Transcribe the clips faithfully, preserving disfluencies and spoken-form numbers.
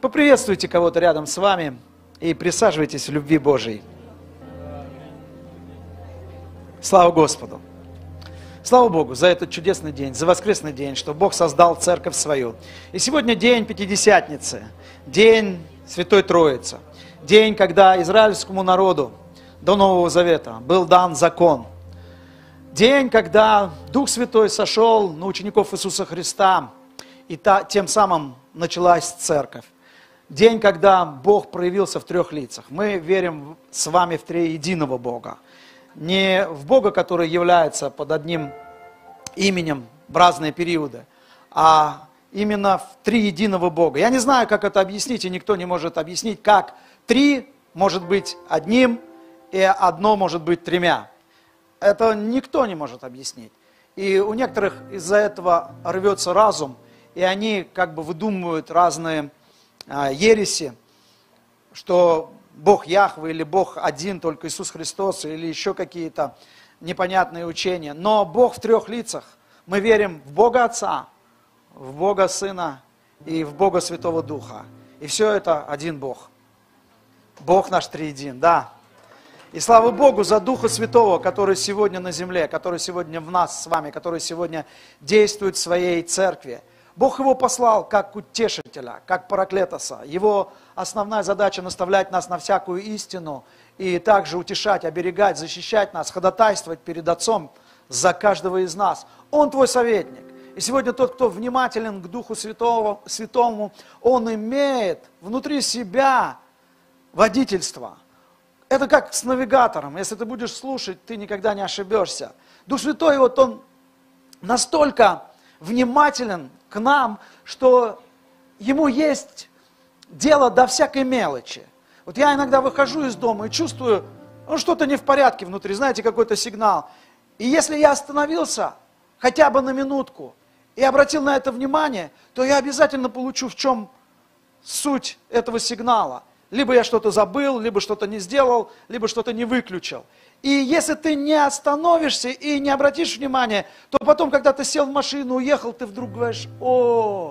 Поприветствуйте кого-то рядом с вами и присаживайтесь в любви Божией. Слава Господу! Слава Богу за этот чудесный день, за воскресный день, что Бог создал церковь свою. И сегодня день Пятидесятницы, день Святой Троицы, день, когда израильскому народу до Нового Завета был дан закон. День, когда Дух Святой сошел на учеников Иисуса Христа, и та, тем самым началась церковь. День, когда Бог проявился в трех лицах. Мы верим с вами в триединого Бога. Не в Бога, который является под одним именем в разные периоды, а именно в триединого Бога. Я не знаю, как это объяснить, и никто не может объяснить, как три может быть одним, и одно может быть тремя. Это никто не может объяснить. И у некоторых из-за этого рвется разум, и они как бы выдумывают разные а, ереси, что Бог Яхве или Бог один, только Иисус Христос, или еще какие-то непонятные учения. Но Бог в трех лицах. Мы верим в Бога Отца, в Бога Сына и в Бога Святого Духа. И все это один Бог. Бог наш триедин, да. И слава Богу за Духа Святого, который сегодня на земле, который сегодня в нас с вами, который сегодня действует в своей церкви. Бог его послал как утешителя, как параклетоса. Его основная задача наставлять нас на всякую истину и также утешать, оберегать, защищать нас, ходатайствовать перед Отцом за каждого из нас. Он твой советник. И сегодня тот, кто внимателен к Духу Святого, Святому, он имеет внутри себя водительство. Это как с навигатором. Если ты будешь слушать, ты никогда не ошибешься. Дух Святой, вот он настолько внимателен к нам, что ему есть дело до всякой мелочи. Вот я иногда выхожу из дома и чувствую, ну, что-то не в порядке внутри, знаете, какой-то сигнал. И если я остановился хотя бы на минутку и обратил на это внимание, то я обязательно получу, в чем суть этого сигнала. Либо я что-то забыл, либо что-то не сделал, либо что-то не выключил. И если ты не остановишься и не обратишь внимания, то потом, когда ты сел в машину, уехал, ты вдруг говоришь: ох,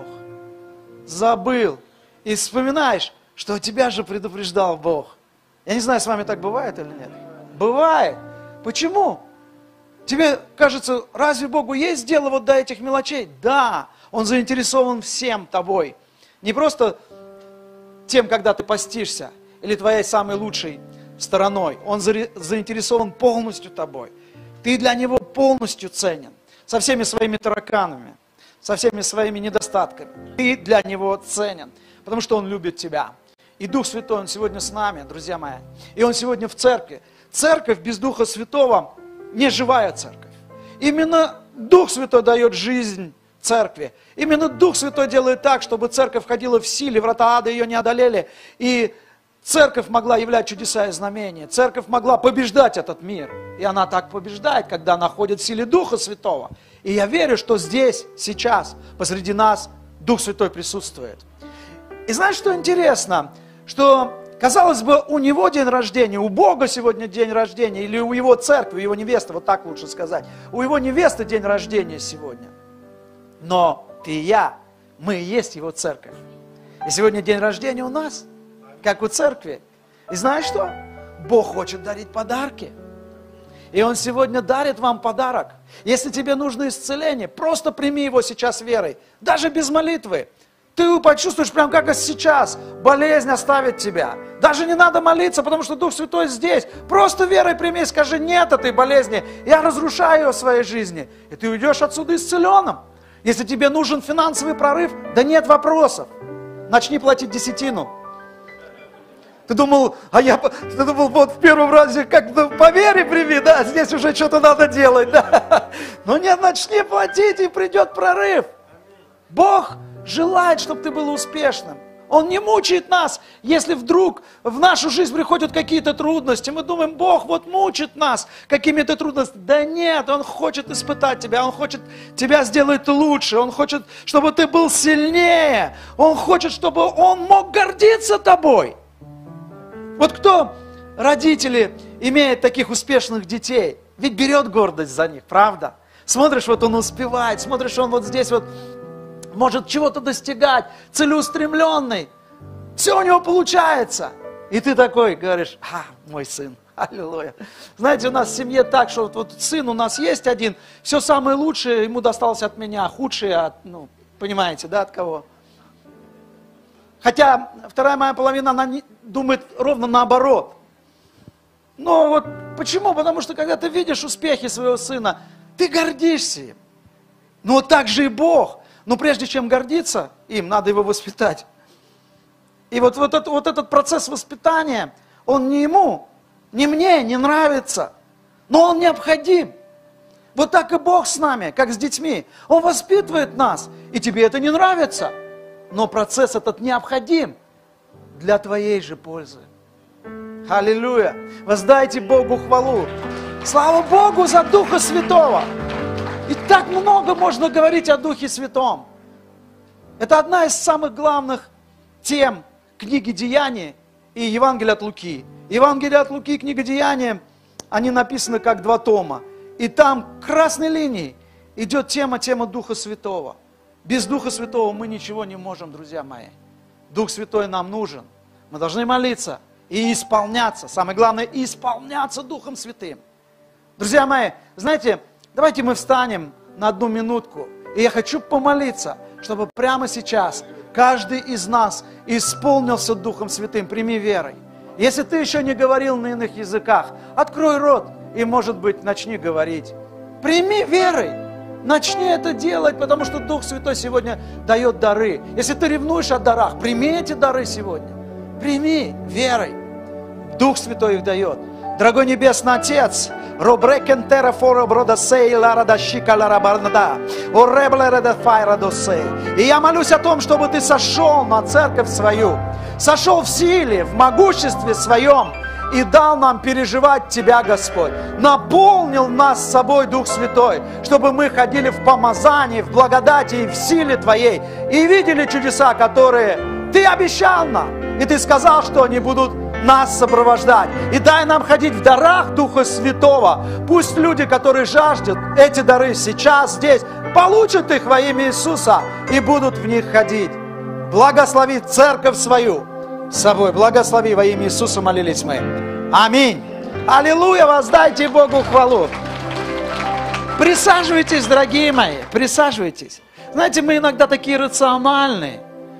забыл. И вспоминаешь, что тебя же предупреждал Бог. Я не знаю, с вами так бывает или нет? Бывает. Почему? Тебе кажется, разве Богу есть дело вот до этих мелочей? Да, Он заинтересован всем тобой. Не просто тем, когда ты постишься, или твоей самой лучшей стороной. Он заинтересован полностью тобой. Ты для Него полностью ценен. Со всеми своими тараканами, со всеми своими недостатками. Ты для Него ценен, потому что Он любит тебя. И Дух Святой, Он сегодня с нами, друзья мои. И Он сегодня в церкви. Церковь без Духа Святого не живая церковь. Именно Дух Святой дает жизнь церкви. Именно Дух Святой делает так, чтобы церковь ходила в силе, врата ада ее не одолели, и церковь могла являть чудеса и знамения. Церковь могла побеждать этот мир. И она так побеждает, когда она ходит в силе Духа Святого. И я верю, что здесь, сейчас, посреди нас Дух Святой присутствует. И знаешь, что интересно? Что, казалось бы, у него день рождения, у Бога сегодня день рождения, или у его церкви, у его невесты, вот так лучше сказать. У его невесты день рождения сегодня. Но ты и я, мы и есть его церковь. И сегодня день рождения у нас, как у церкви. И знаешь что? Бог хочет дарить подарки. И Он сегодня дарит вам подарок. Если тебе нужно исцеление, просто прими его сейчас верой. Даже без молитвы. Ты почувствуешь, прям как сейчас, болезнь оставит тебя. Даже не надо молиться, потому что Дух Святой здесь. Просто верой прими, скажи: нет этой болезни, я разрушаю ее в своей жизни. И ты уйдешь отсюда исцеленным. Если тебе нужен финансовый прорыв, да нет вопросов. Начни платить десятину. Ты думал, а я ты думал, вот в первом разе как-то по вере прими, да, здесь уже что-то надо делать, да. Но нет, начни платить, и придет прорыв. Бог желает, чтобы ты был успешным. Он не мучает нас, если вдруг в нашу жизнь приходят какие-то трудности. Мы думаем: Бог вот мучит нас какими-то трудностями. Да нет, Он хочет испытать тебя, Он хочет тебя сделать лучше, Он хочет, чтобы ты был сильнее, Он хочет, чтобы Он мог гордиться тобой. Вот кто, родители, имеет таких успешных детей, ведь берет гордость за них, правда? Смотришь, вот он успевает, смотришь, он вот здесь вот может чего-то достигать, целеустремленный. Все у него получается. И ты такой говоришь: а, мой сын, аллилуйя. Знаете, у нас в семье так, что вот, вот сын у нас есть один, все самое лучшее ему досталось от меня, худшее от, ну, понимаете, да, от кого? Хотя вторая моя половина, она не, думает ровно наоборот. Но вот почему? Потому что когда ты видишь успехи своего сына, ты гордишься им. Ну вот так же и Бог. Но прежде чем гордиться им, надо его воспитать. И вот, вот, это, вот этот процесс воспитания, он не ему, не мне не нравится, но он необходим. Вот так и Бог с нами, как с детьми. Он воспитывает нас, и тебе это не нравится. Но процесс этот необходим для твоей же пользы. Аллилуйя! Воздайте Богу хвалу. Слава Богу за Духа Святого! И так много можно говорить о Духе Святом. Это одна из самых главных тем книги Деяний и Евангелия от Луки. Евангелие от Луки и книга Деяния, они написаны как два тома. И там красной линией идет тема, тема Духа Святого. Без Духа Святого мы ничего не можем, друзья мои. Дух Святой нам нужен. Мы должны молиться и исполняться. Самое главное, исполняться Духом Святым. Друзья мои, знаете, давайте мы встанем на одну минутку. И я хочу помолиться, чтобы прямо сейчас каждый из нас исполнился Духом Святым. Прими верой. Если ты еще не говорил на иных языках, открой рот и, может быть, начни говорить. Прими верой. Начни это делать, потому что Дух Святой сегодня дает дары. Если ты ревнуешь о дарах, прими эти дары сегодня. Прими верой. Дух Святой их дает. Дорогой Небесный Отец, и я молюсь о том, чтобы Ты сошел на церковь свою, сошел в силе, в могуществе своем, и дал нам переживать Тебя, Господь. Наполнил нас собой Дух Святой, чтобы мы ходили в помазании, в благодати и в силе Твоей, и видели чудеса, которые Ты обещал нам, и Ты сказал, что они будут нас сопровождать. И дай нам ходить в дарах Духа Святого. Пусть люди, которые жаждут эти дары сейчас, здесь, получат их во имя Иисуса и будут в них ходить. Благослови церковь свою с собой. Благослови во имя Иисуса, молились мы. Аминь. Аллилуйя, воздайте Богу хвалу. Присаживайтесь, дорогие мои, присаживайтесь. Знаете, мы иногда такие рациональные.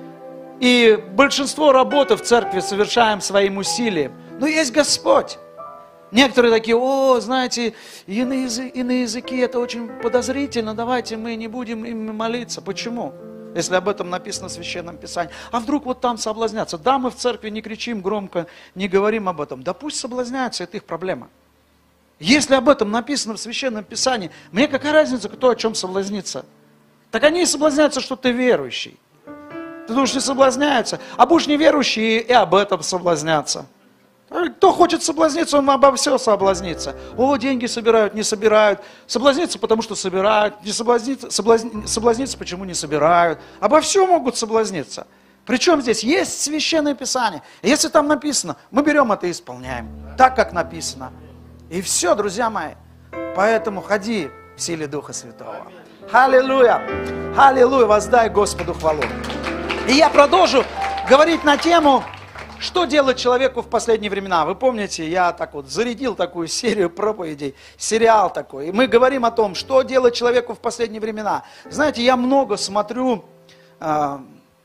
И большинство работы в церкви совершаем своим усилием. Но есть Господь. Некоторые такие: о, знаете, иные языки, иные языки, это очень подозрительно, давайте мы не будем им молиться. Почему? Если об этом написано в Священном Писании. А вдруг вот там соблазнятся? Да, мы в церкви не кричим громко, не говорим об этом. Да пусть соблазняются, это их проблема. Если об этом написано в Священном Писании, мне какая разница, кто о чем соблазнится? Так они и соблазняются, что ты верующий. Ты думаешь, не соблазняются? А будешь неверующий, и об этом соблазнятся. Кто хочет соблазниться, он обо всем соблазнится. О, деньги собирают, не собирают. Соблазниться, потому что собирают. Не соблазниться, соблазн... соблазниться, почему не собирают. Обо всем могут соблазниться. Причем здесь есть Священное Писание. Если там написано, мы берем это и исполняем. Так, как написано. И все, друзья мои. Поэтому ходи в силе Духа Святого. Аллилуйя! Аллилуйя! Воздай Господу хвалу. И я продолжу говорить на тему, что делать человеку в последние времена. Вы помните, я так вот зарядил такую серию проповедей, сериал такой. И мы говорим о том, что делать человеку в последние времена. Знаете, я много смотрю э,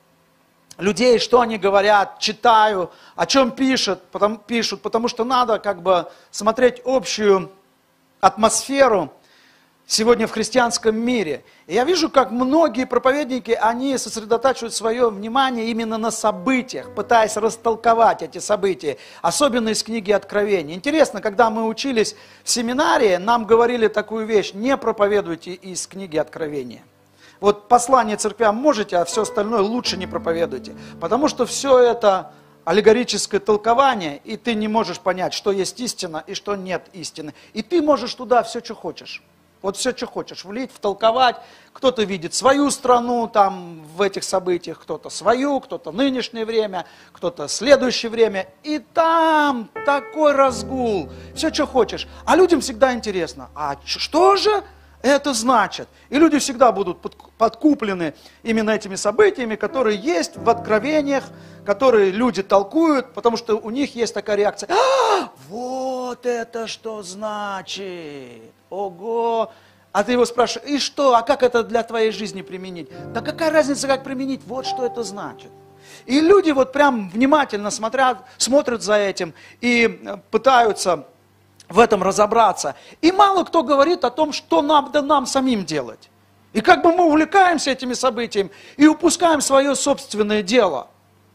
людей, что они говорят, читаю, о чем пишут, потому, пишут, потому что надо как бы смотреть общую атмосферу сегодня в христианском мире. И я вижу, как многие проповедники, они сосредотачивают свое внимание именно на событиях, пытаясь растолковать эти события, особенно из книги Откровения. Интересно, когда мы учились в семинарии, нам говорили такую вещь: не проповедуйте из книги Откровения. Вот послание церквям можете, а все остальное лучше не проповедуйте, потому что все это аллегорическое толкование, и ты не можешь понять, что есть истина и что нет истины. И ты можешь туда все, что хочешь. Вот все, что хочешь, влить, втолковать. Кто-то видит свою страну там в этих событиях, кто-то свою, кто-то нынешнее время, кто-то следующее время. И там такой разгул, все, что хочешь. А людям всегда интересно: а что же это значит? И люди всегда будут подкуплены именно этими событиями, которые есть в откровениях, которые люди толкуют, потому что у них есть такая реакция. А, вот это что значит? Ого! А ты его спрашиваешь, и что, а как это для твоей жизни применить? Да какая разница, как применить? Вот что это значит. И люди вот прям внимательно смотрят, смотрят за этим и пытаются в этом разобраться. И мало кто говорит о том, что нам, да нам самим делать. И как бы мы увлекаемся этими событиями и упускаем свое собственное дело.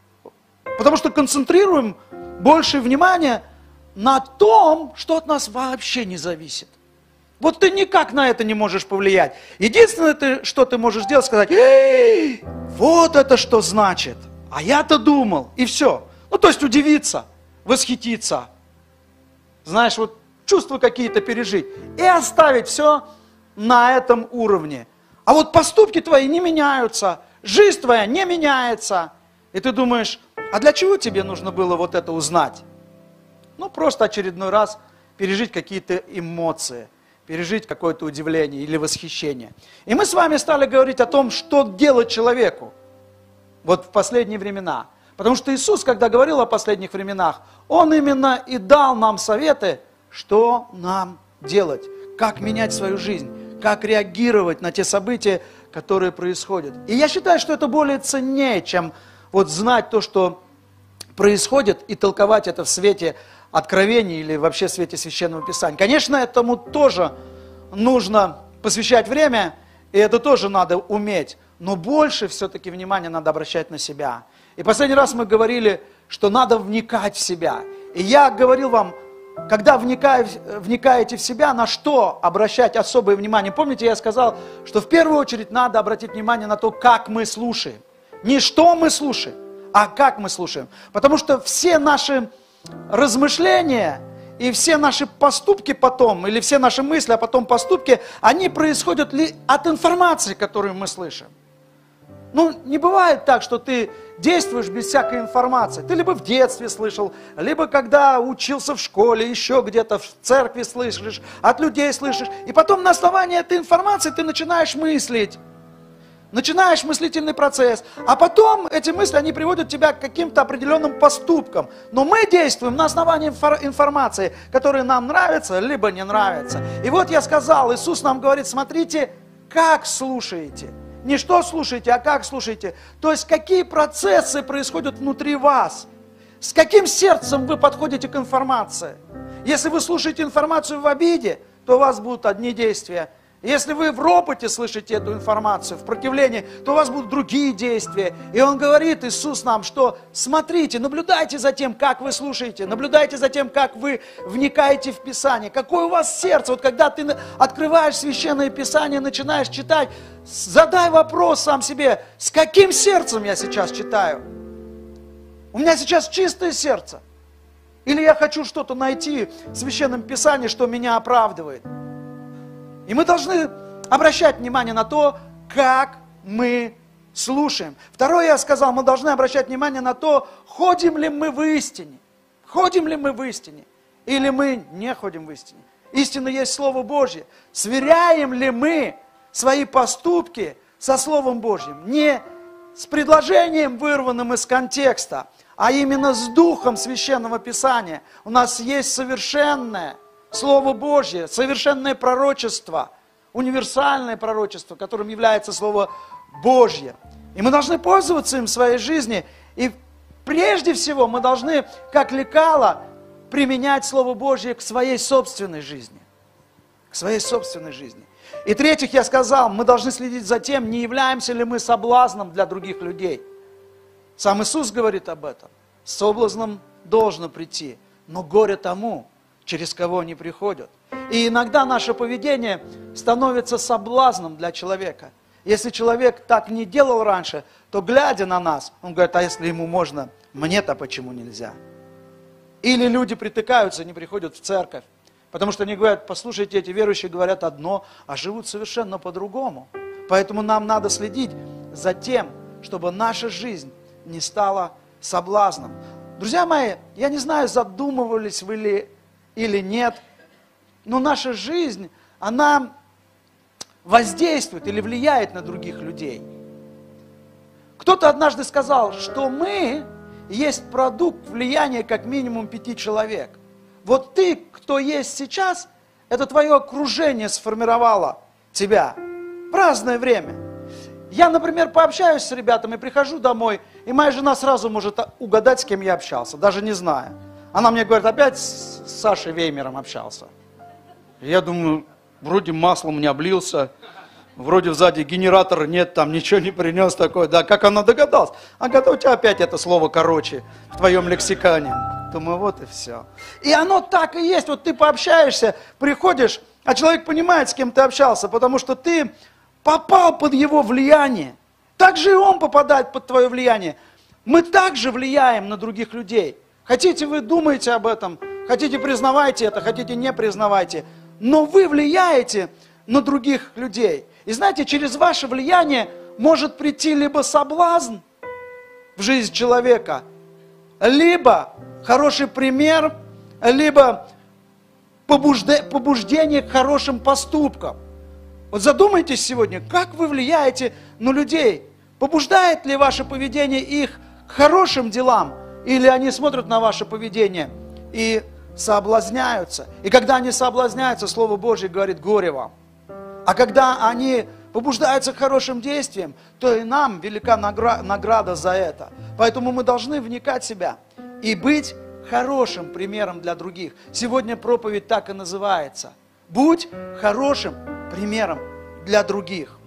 Потому что концентрируем больше внимания на том, что от нас вообще не зависит. Вот ты никак на это не можешь повлиять. Единственное, ты, что ты можешь сделать, сказать, эй, вот это что значит. А я-то думал. И все. Ну, то есть удивиться, восхититься. Знаешь, вот чувства какие-то пережить. И оставить все на этом уровне. А вот поступки твои не меняются. Жизнь твоя не меняется. И ты думаешь, а для чего тебе нужно было вот это узнать? Ну, просто очередной раз пережить какие-то эмоции. Пережить какое-то удивление или восхищение. И мы с вами стали говорить о том, что делать человеку. Вот в последние времена. Потому что Иисус, когда говорил о последних временах, Он именно и дал нам советы, что нам делать, как менять свою жизнь, как реагировать на те события, которые происходят. И я считаю, что это более ценнее, чем вот знать то, что происходит, и толковать это в свете Откровений или вообще в свете Священного Писания. Конечно, этому тоже нужно посвящать время, и это тоже надо уметь. Но больше все-таки внимания надо обращать на себя. И последний раз мы говорили, что надо вникать в себя. И я говорил вам, когда вникаете в себя, на что обращать особое внимание. Помните, я сказал, что в первую очередь надо обратить внимание на то, как мы слушаем. Не что мы слушаем, а как мы слушаем. Потому что все наши размышления и все наши поступки потом, или все наши мысли, а потом поступки, они происходят ли от информации, которую мы слышим. Ну, не бывает так, что ты действуешь без всякой информации. Ты либо в детстве слышал, либо когда учился в школе, еще где-то в церкви слышишь, от людей слышишь. И потом на основании этой информации ты начинаешь мыслить. Начинаешь мыслительный процесс. А потом эти мысли, они приводят тебя к каким-то определенным поступкам. Но мы действуем на основании информации, которая нам нравится, либо не нравится. И вот я сказал, Иисус нам говорит, смотрите, как слушаете. Не что слушаете, а как слушаете. То есть, какие процессы происходят внутри вас. С каким сердцем вы подходите к информации. Если вы слушаете информацию в обиде, то у вас будут одни действия. Если вы в ропоте слышите эту информацию, в противлении, то у вас будут другие действия. И Он говорит, Иисус нам, что смотрите, наблюдайте за тем, как вы слушаете, наблюдайте за тем, как вы вникаете в Писание, какое у вас сердце. Вот когда ты открываешь Священное Писание, начинаешь читать, задай вопрос сам себе, с каким сердцем я сейчас читаю? У меня сейчас чистое сердце. Или я хочу что-то найти в Священном Писании, что меня оправдывает. И мы должны обращать внимание на то, как мы слушаем. Второе, я сказал, мы должны обращать внимание на то, ходим ли мы в истине. Ходим ли мы в истине, или мы не ходим в истине. Истина есть Слово Божье. Сверяем ли мы свои поступки со Словом Божьим? Не с предложением, вырванным из контекста, а именно с духом Священного Писания. У нас есть совершенное Слово Божье, совершенное пророчество, универсальное пророчество, которым является Слово Божье. И мы должны пользоваться им в своей жизни. И прежде всего мы должны, как лекало, применять Слово Божье к своей собственной жизни. К своей собственной жизни. И третьих, я сказал, мы должны следить за тем, не являемся ли мы соблазном для других людей. Сам Иисус говорит об этом. С соблазном должно прийти, но горе тому, через кого они приходят. И иногда наше поведение становится соблазном для человека. Если человек так не делал раньше, то, глядя на нас, он говорит, а если ему можно, мне-то почему нельзя? Или люди притыкаются, не приходят в церковь, потому что они говорят, послушайте, эти верующие говорят одно, а живут совершенно по-другому. Поэтому нам надо следить за тем, чтобы наша жизнь не стала соблазном. Друзья мои, я не знаю, задумывались вы ли или нет, но наша жизнь, она воздействует или влияет на других людей. Кто-то однажды сказал, что мы есть продукт влияния как минимум пяти человек. Вот ты, кто есть сейчас, это твое окружение сформировало тебя в разное время. Я, например, пообщаюсь с ребятами, прихожу домой, и моя жена сразу может угадать, с кем я общался, даже не зная. Она мне говорит, опять с Сашей Веймером общался. Я думаю, вроде маслом не облился, вроде сзади генератора нет, там ничего не принес такое. Да, как она догадалась? А когда у тебя опять это слово короче в твоем лексиконе. Думаю, вот и все. И оно так и есть. Вот ты пообщаешься, приходишь, а человек понимает, с кем ты общался, потому что ты попал под его влияние. Так же и он попадает под твое влияние. Мы также влияем на других людей. Хотите, вы думаете об этом, хотите, признавайте это, хотите, не признавайте. Но вы влияете на других людей. И знаете, через ваше влияние может прийти либо соблазн в жизнь человека, либо хороший пример, либо побуждение к хорошим поступкам. Вот задумайтесь сегодня, как вы влияете на людей. Побуждает ли ваше поведение их к хорошим делам, или они смотрят на ваше поведение и соблазняются. И когда они соблазняются, Слово Божье говорит, горе вам. А когда они побуждаются к хорошим действиям, то и нам велика награда за это. Поэтому мы должны вникать в себя и быть хорошим примером для других. Сегодня проповедь так и называется. Будь хорошим примером для других.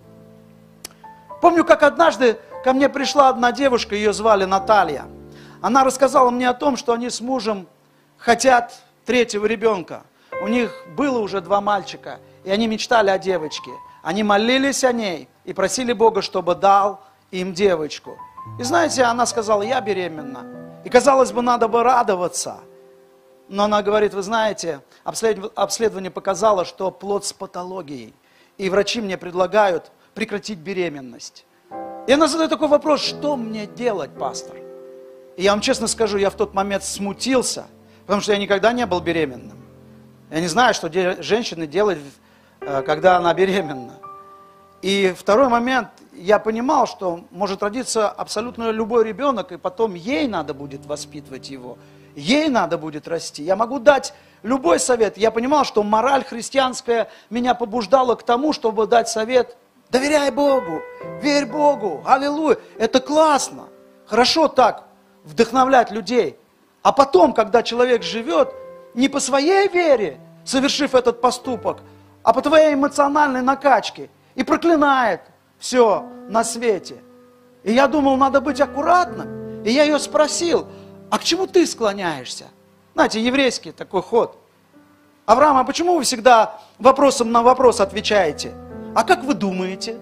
Помню, как однажды ко мне пришла одна девушка, ее звали Наталья. Она рассказала мне о том, что они с мужем хотят третьего ребенка. У них было уже два мальчика, и они мечтали о девочке. Они молились о ней и просили Бога, чтобы дал им девочку. И знаете, она сказала, я беременна. И казалось бы, надо бы радоваться. Но она говорит, вы знаете, обследование показало, что плод с патологией. И врачи мне предлагают прекратить беременность. И она задает такой вопрос, что мне делать, пастор? И я вам честно скажу, я в тот момент смутился, потому что я никогда не был беременным. Я не знаю, что женщина делает, когда она беременна. И второй момент, я понимал, что может родиться абсолютно любой ребенок, и потом ей надо будет воспитывать его, ей надо будет расти. Я могу дать любой совет. Я понимал, что мораль христианская меня побуждала к тому, чтобы дать совет. Доверяй Богу, верь Богу, аллилуйя. Это классно, хорошо так вдохновлять людей. А потом, когда человек живет не по своей вере, совершив этот поступок, а по твоей эмоциональной накачке, и проклинает все на свете. И я думал, надо быть аккуратным. И я ее спросил, а к чему ты склоняешься? Знаете, еврейский такой ход. Авраам, а почему вы всегда вопросом на вопрос отвечаете? А как вы думаете?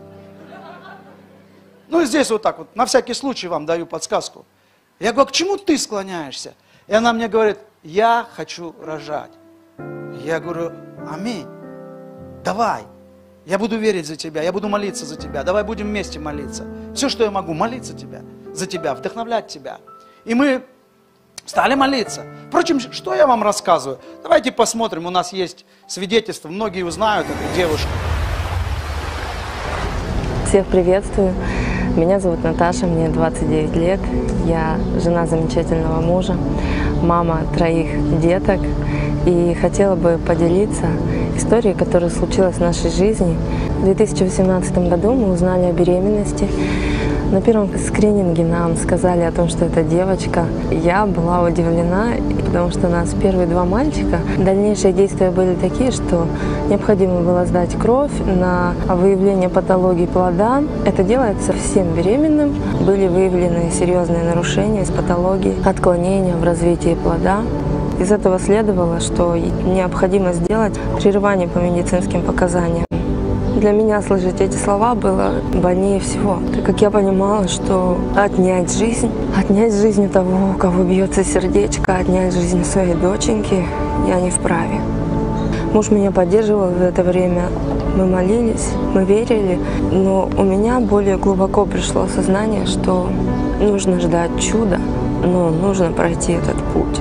Ну и здесь вот так вот, на всякий случай вам даю подсказку. Я говорю, а к чему ты склоняешься? И она мне говорит, я хочу рожать. Я говорю, аминь, давай, я буду верить за тебя, я буду молиться за тебя, давай будем вместе молиться. Все, что я могу, молиться тебя, за тебя, вдохновлять тебя. И мы стали молиться. Впрочем, что я вам рассказываю? Давайте посмотрим, у нас есть свидетельство, многие узнают эту девушку. Всех приветствую. Меня зовут Наташа, мне двадцать девять лет. Я жена замечательного мужа, мама троих деток. И хотела бы поделиться историей, которая случилась в нашей жизни. В две тысячи восемнадцатом году мы узнали о беременности. На первом скрининге нам сказали о том, что это девочка. Я была удивлена, потому что у нас первые два мальчика. Дальнейшие действия были такие, что необходимо было сдать кровь на выявление патологии плода. Это делается всем беременным. Были выявлены серьезные нарушения из патологии, отклонения в развитии плода. Из этого следовало, что необходимо сделать прерывание по медицинским показаниям. Для меня слышать эти слова было больнее всего, так как я понимала, что отнять жизнь, отнять жизнь у того, у кого бьется сердечко, отнять жизнь своей доченьки я не вправе. Муж меня поддерживал в это время, мы молились, мы верили, но у меня более глубоко пришло сознание, что нужно ждать чуда, но нужно пройти этот путь.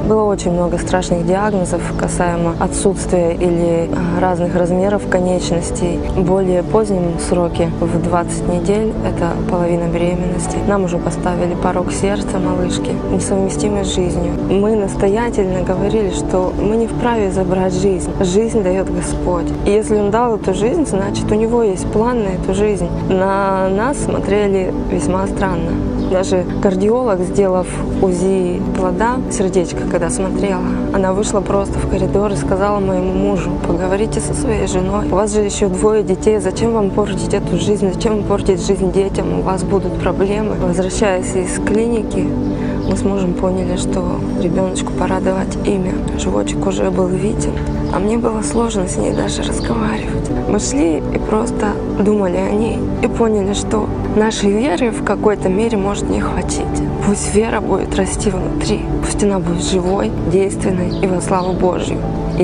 Было очень много страшных диагнозов касаемо отсутствия или разных размеров конечностей. В более позднем сроке, в двадцать недель, это половина беременности, нам уже поставили порог сердца малышки, несовместимый с жизнью. Мы настоятельно говорили, что мы не вправе забрать жизнь. Жизнь дает Господь. И если Он дал эту жизнь, значит, у Него есть план на эту жизнь. На нас смотрели весьма странно. Даже кардиолог, сделав УЗИ плода, сердечко, когда смотрела, она вышла просто в коридор и сказала моему мужу: поговорите со своей женой. У вас же еще двое детей, зачем вам портить эту жизнь, зачем вам портить жизнь детям, у вас будут проблемы. Возвращаясь из клиники, мы с мужем поняли, что ребеночку пора давать имя. Животик уже был виден, а мне было сложно с ней даже разговаривать. Мы шли и просто думали о ней и поняли, что нашей веры в какой-то мере может не хватить. Пусть вера будет расти внутри, пусть она будет живой, действенной и во славу Божью.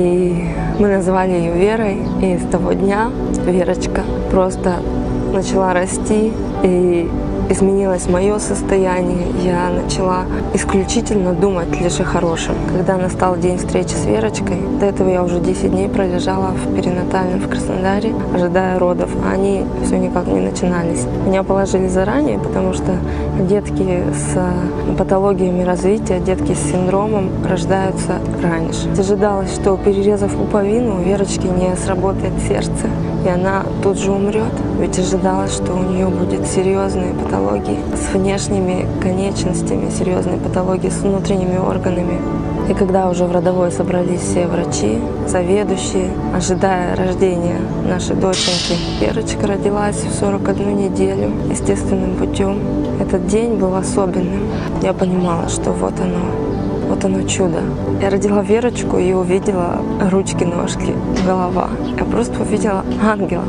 И мы назвали ее Верой, и с того дня Верочка просто начала расти, и изменилось мое состояние. Я начала исключительно думать лишь о хорошем. Когда настал день встречи с Верочкой, до этого я уже десять дней пролежала в перинатальном в Краснодаре, ожидая родов, а они все никак не начинались. Меня положили заранее, потому что детки с патологиями развития, детки с синдромом рождаются раньше. Ожидалось, что перерезав пуповину, у Верочки не сработает сердце, и она тут же умрет. Ведь ожидалось, что у нее будет серьезные патологии с внешними конечностями, серьезные патологии с внутренними органами. И когда уже в родовой собрались все врачи, заведующие, ожидая рождения нашей доченьки, Верочка родилась в сорок одну неделю естественным путем. Этот день был особенным. Я понимала, что вот оно, вот оно чудо. Я родила Верочку и увидела ручки, ножки, голова. Я просто увидела ангела.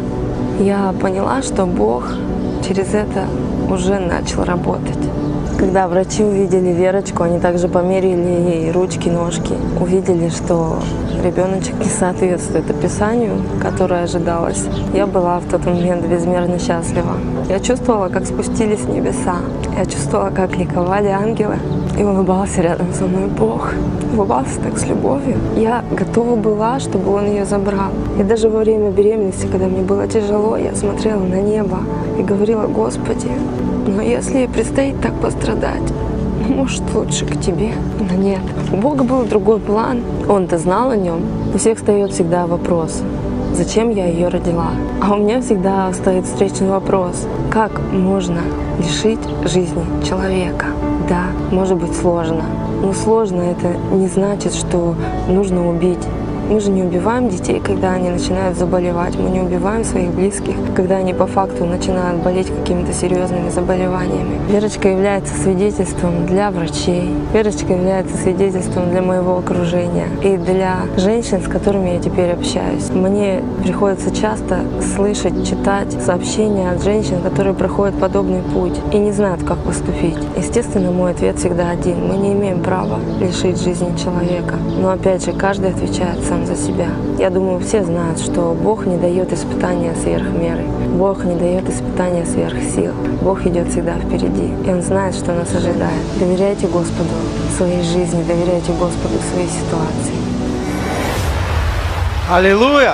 Я поняла, что Бог через это уже начал работать. Когда врачи увидели Верочку, они также померили ей ручки, ножки, увидели, что ребеночек не соответствует описанию, которое ожидалось. Я была в тот момент безмерно счастлива. Я чувствовала, как спустились небеса. Я чувствовала, как ликовали ангелы. И улыбался рядом со мной Бог. Улыбался так с любовью. Я готова была, чтобы Он ее забрал. И даже во время беременности, когда мне было тяжело, я смотрела на небо и говорила: Господи, но если ей предстоит так пострадать, может, лучше к Тебе. Но нет. У Бога был другой план. Он-то знал о нем. У всех встает всегда вопрос: зачем я ее родила? А у меня всегда стоит встречный вопрос: как можно лишить жизни человека? Да, может быть сложно, но сложно это не значит, что нужно убить. Мы же не убиваем детей, когда они начинают заболевать. Мы не убиваем своих близких, когда они по факту начинают болеть какими-то серьезными заболеваниями. Верочка является свидетельством для врачей. Верочка является свидетельством для моего окружения и для женщин, с которыми я теперь общаюсь. Мне приходится часто слышать, читать сообщения от женщин, которые проходят подобный путь и не знают, как поступить. Естественно, мой ответ всегда один. Мы не имеем права лишить жизни человека. Но опять же, каждый отвечает сам за себя. Я думаю, все знают, что Бог не дает испытания сверх меры. Бог не дает испытания сверх сил. Бог идет всегда впереди, и Он знает, что нас ожидает. Доверяйте Господу своей жизни, доверяйте Господу своей ситуации. Аллилуйя!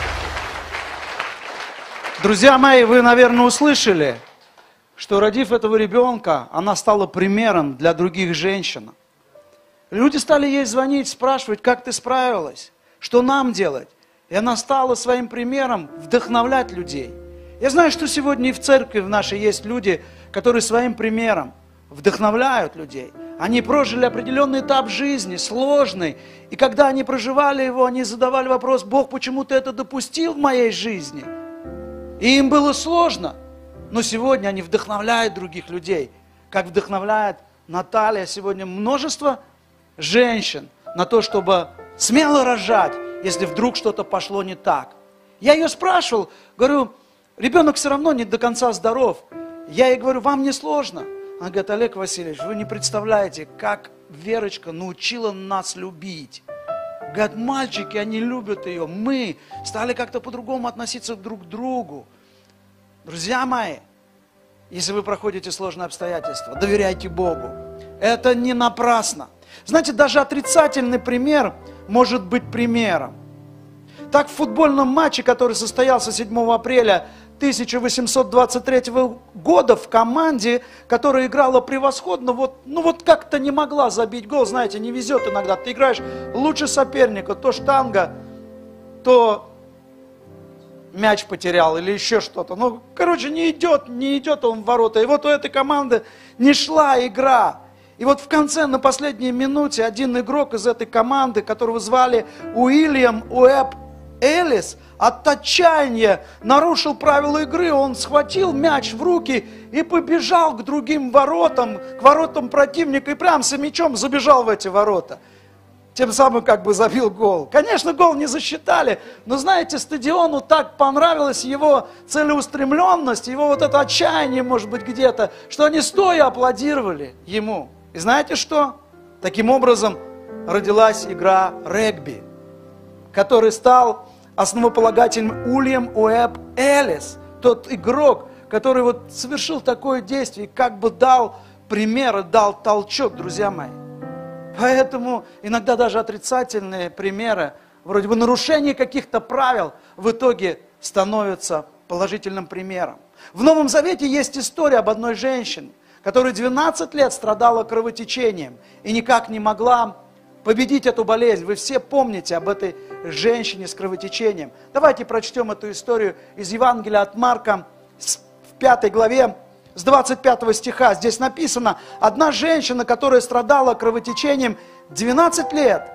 Друзья мои, вы, наверное, услышали, что, родив этого ребенка, она стала примером для других женщин. Люди стали ей звонить, спрашивать: как ты справилась? Что нам делать? И она стала своим примером вдохновлять людей. Я знаю, что сегодня и в церкви в нашей есть люди, которые своим примером вдохновляют людей. Они прожили определенный этап жизни, сложный. И когда они проживали его, они задавали вопрос: Бог, почему ты это допустил в моей жизни? И им было сложно. Но сегодня они вдохновляют других людей. Как вдохновляет Наталья сегодня множество женщин на то, чтобы смело рожать, если вдруг что-то пошло не так. Я ее спрашивал, говорю: ребенок все равно не до конца здоров. Я ей говорю: вам не сложно? Она говорит: Олег Васильевич, вы не представляете, как Верочка научила нас любить. Говорят, мальчики, они любят ее. Мы стали как-то по-другому относиться друг к другу. Друзья мои, если вы проходите сложные обстоятельства, доверяйте Богу. Это не напрасно. Знаете, даже отрицательный пример может быть примером. Так в футбольном матче, который состоялся седьмого апреля тысяча восемьсот двадцать третьего года, в команде, которая играла превосходно, вот, ну вот как-то не могла забить гол, знаете, не везет иногда. Ты играешь лучше соперника, то штанга, то мяч потерял или еще что-то. Ну, короче, не идет, не идет он в ворота. И вот у этой команды не шла игра. И вот в конце, на последней минуте, один игрок из этой команды, которого звали Уильям Уэбб Эллис, от отчаяния нарушил правила игры. Он схватил мяч в руки и побежал к другим воротам, к воротам противника, и прям с мячом забежал в эти ворота. Тем самым как бы забил гол. Конечно, гол не засчитали, но знаете, стадиону так понравилась его целеустремленность, его вот это отчаяние, может быть, где-то, что они стоя аплодировали ему. И знаете что? Таким образом родилась игра регби, который стал основополагателем Уильям Уэбб Эллис, тот игрок, который вот совершил такое действие, как бы дал пример, дал толчок, друзья мои. Поэтому иногда даже отрицательные примеры, вроде бы нарушение каких-то правил, в итоге становятся положительным примером. В Новом Завете есть история об одной женщине, которая двенадцать лет страдала кровотечением и никак не могла победить эту болезнь. Вы все помните об этой женщине с кровотечением. Давайте прочтем эту историю из Евангелия от Марка в пятой главе, с двадцать пятого стиха. Здесь написано: одна женщина, которая страдала кровотечением двенадцать лет,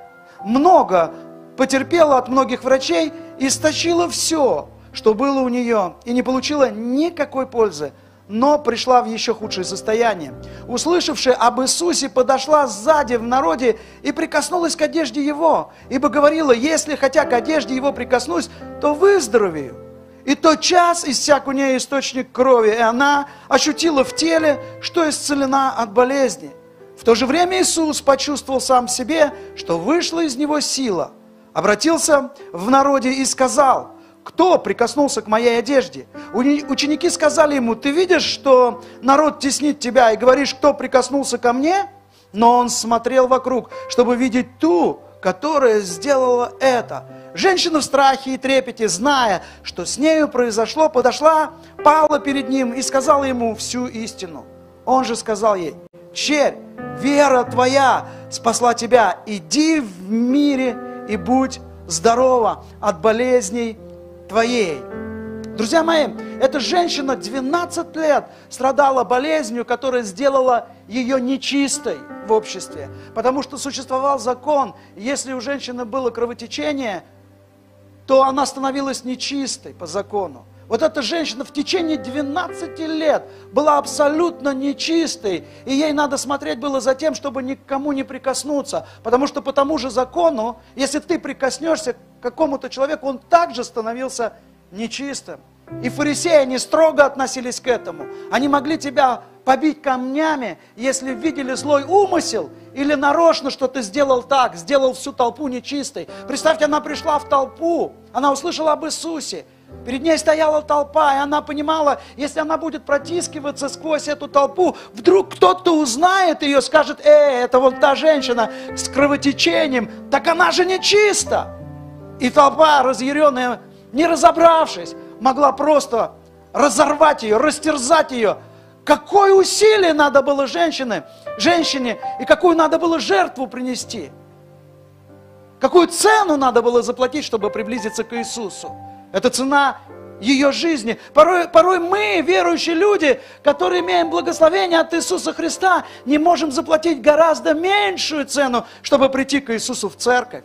много потерпела от многих врачей, истощила все, что было у нее, и не получила никакой пользы, но пришла в еще худшее состояние. Услышавши об Иисусе, подошла сзади в народе и прикоснулась к одежде Его, ибо говорила: если хотя к одежде Его прикоснусь, то выздоровею. И тотчас иссяк у нее источник крови, и она ощутила в теле, что исцелена от болезни. В то же время Иисус почувствовал сам в себе, что вышла из него сила, обратился в народе и сказал: кто прикоснулся к моей одежде? Ученики сказали ему: ты видишь, что народ теснит тебя, и говоришь: кто прикоснулся ко мне? Но он смотрел вокруг, чтобы видеть ту, которая сделала это. Женщина в страхе и трепете, зная, что с нею произошло, подошла, пала перед ним и сказала ему всю истину. Он же сказал ей: черь, вера твоя спасла тебя, иди в мире и будь здорова от болезней твоей. Друзья мои, эта женщина двенадцать лет страдала болезнью, которая сделала ее нечистой в обществе, потому что существовал закон, если у женщины было кровотечение, то она становилась нечистой по закону. Вот эта женщина в течение двенадцати лет была абсолютно нечистой, и ей надо смотреть было за тем, чтобы никому не прикоснуться, потому что по тому же закону, если ты прикоснешься к какому-то человеку, он также становился нечистым. И фарисеи, они строго относились к этому. Они могли тебя побить камнями, если видели злой умысел, или нарочно, что ты сделал так, сделал всю толпу нечистой. Представьте, она пришла в толпу, она услышала об Иисусе, перед ней стояла толпа, и она понимала, если она будет протискиваться сквозь эту толпу, вдруг кто-то узнает ее, скажет: эй, это вот та женщина с кровотечением, так она же нечиста. И толпа, разъяренная, не разобравшись, могла просто разорвать ее, растерзать ее. Какое усилие надо было женщине, женщине, и какую надо было жертву принести. Какую цену надо было заплатить, чтобы приблизиться к Иисусу. Это цена ее жизни. Порой, порой мы, верующие люди, которые имеем благословение от Иисуса Христа, не можем заплатить гораздо меньшую цену, чтобы прийти к Иисусу в церковь.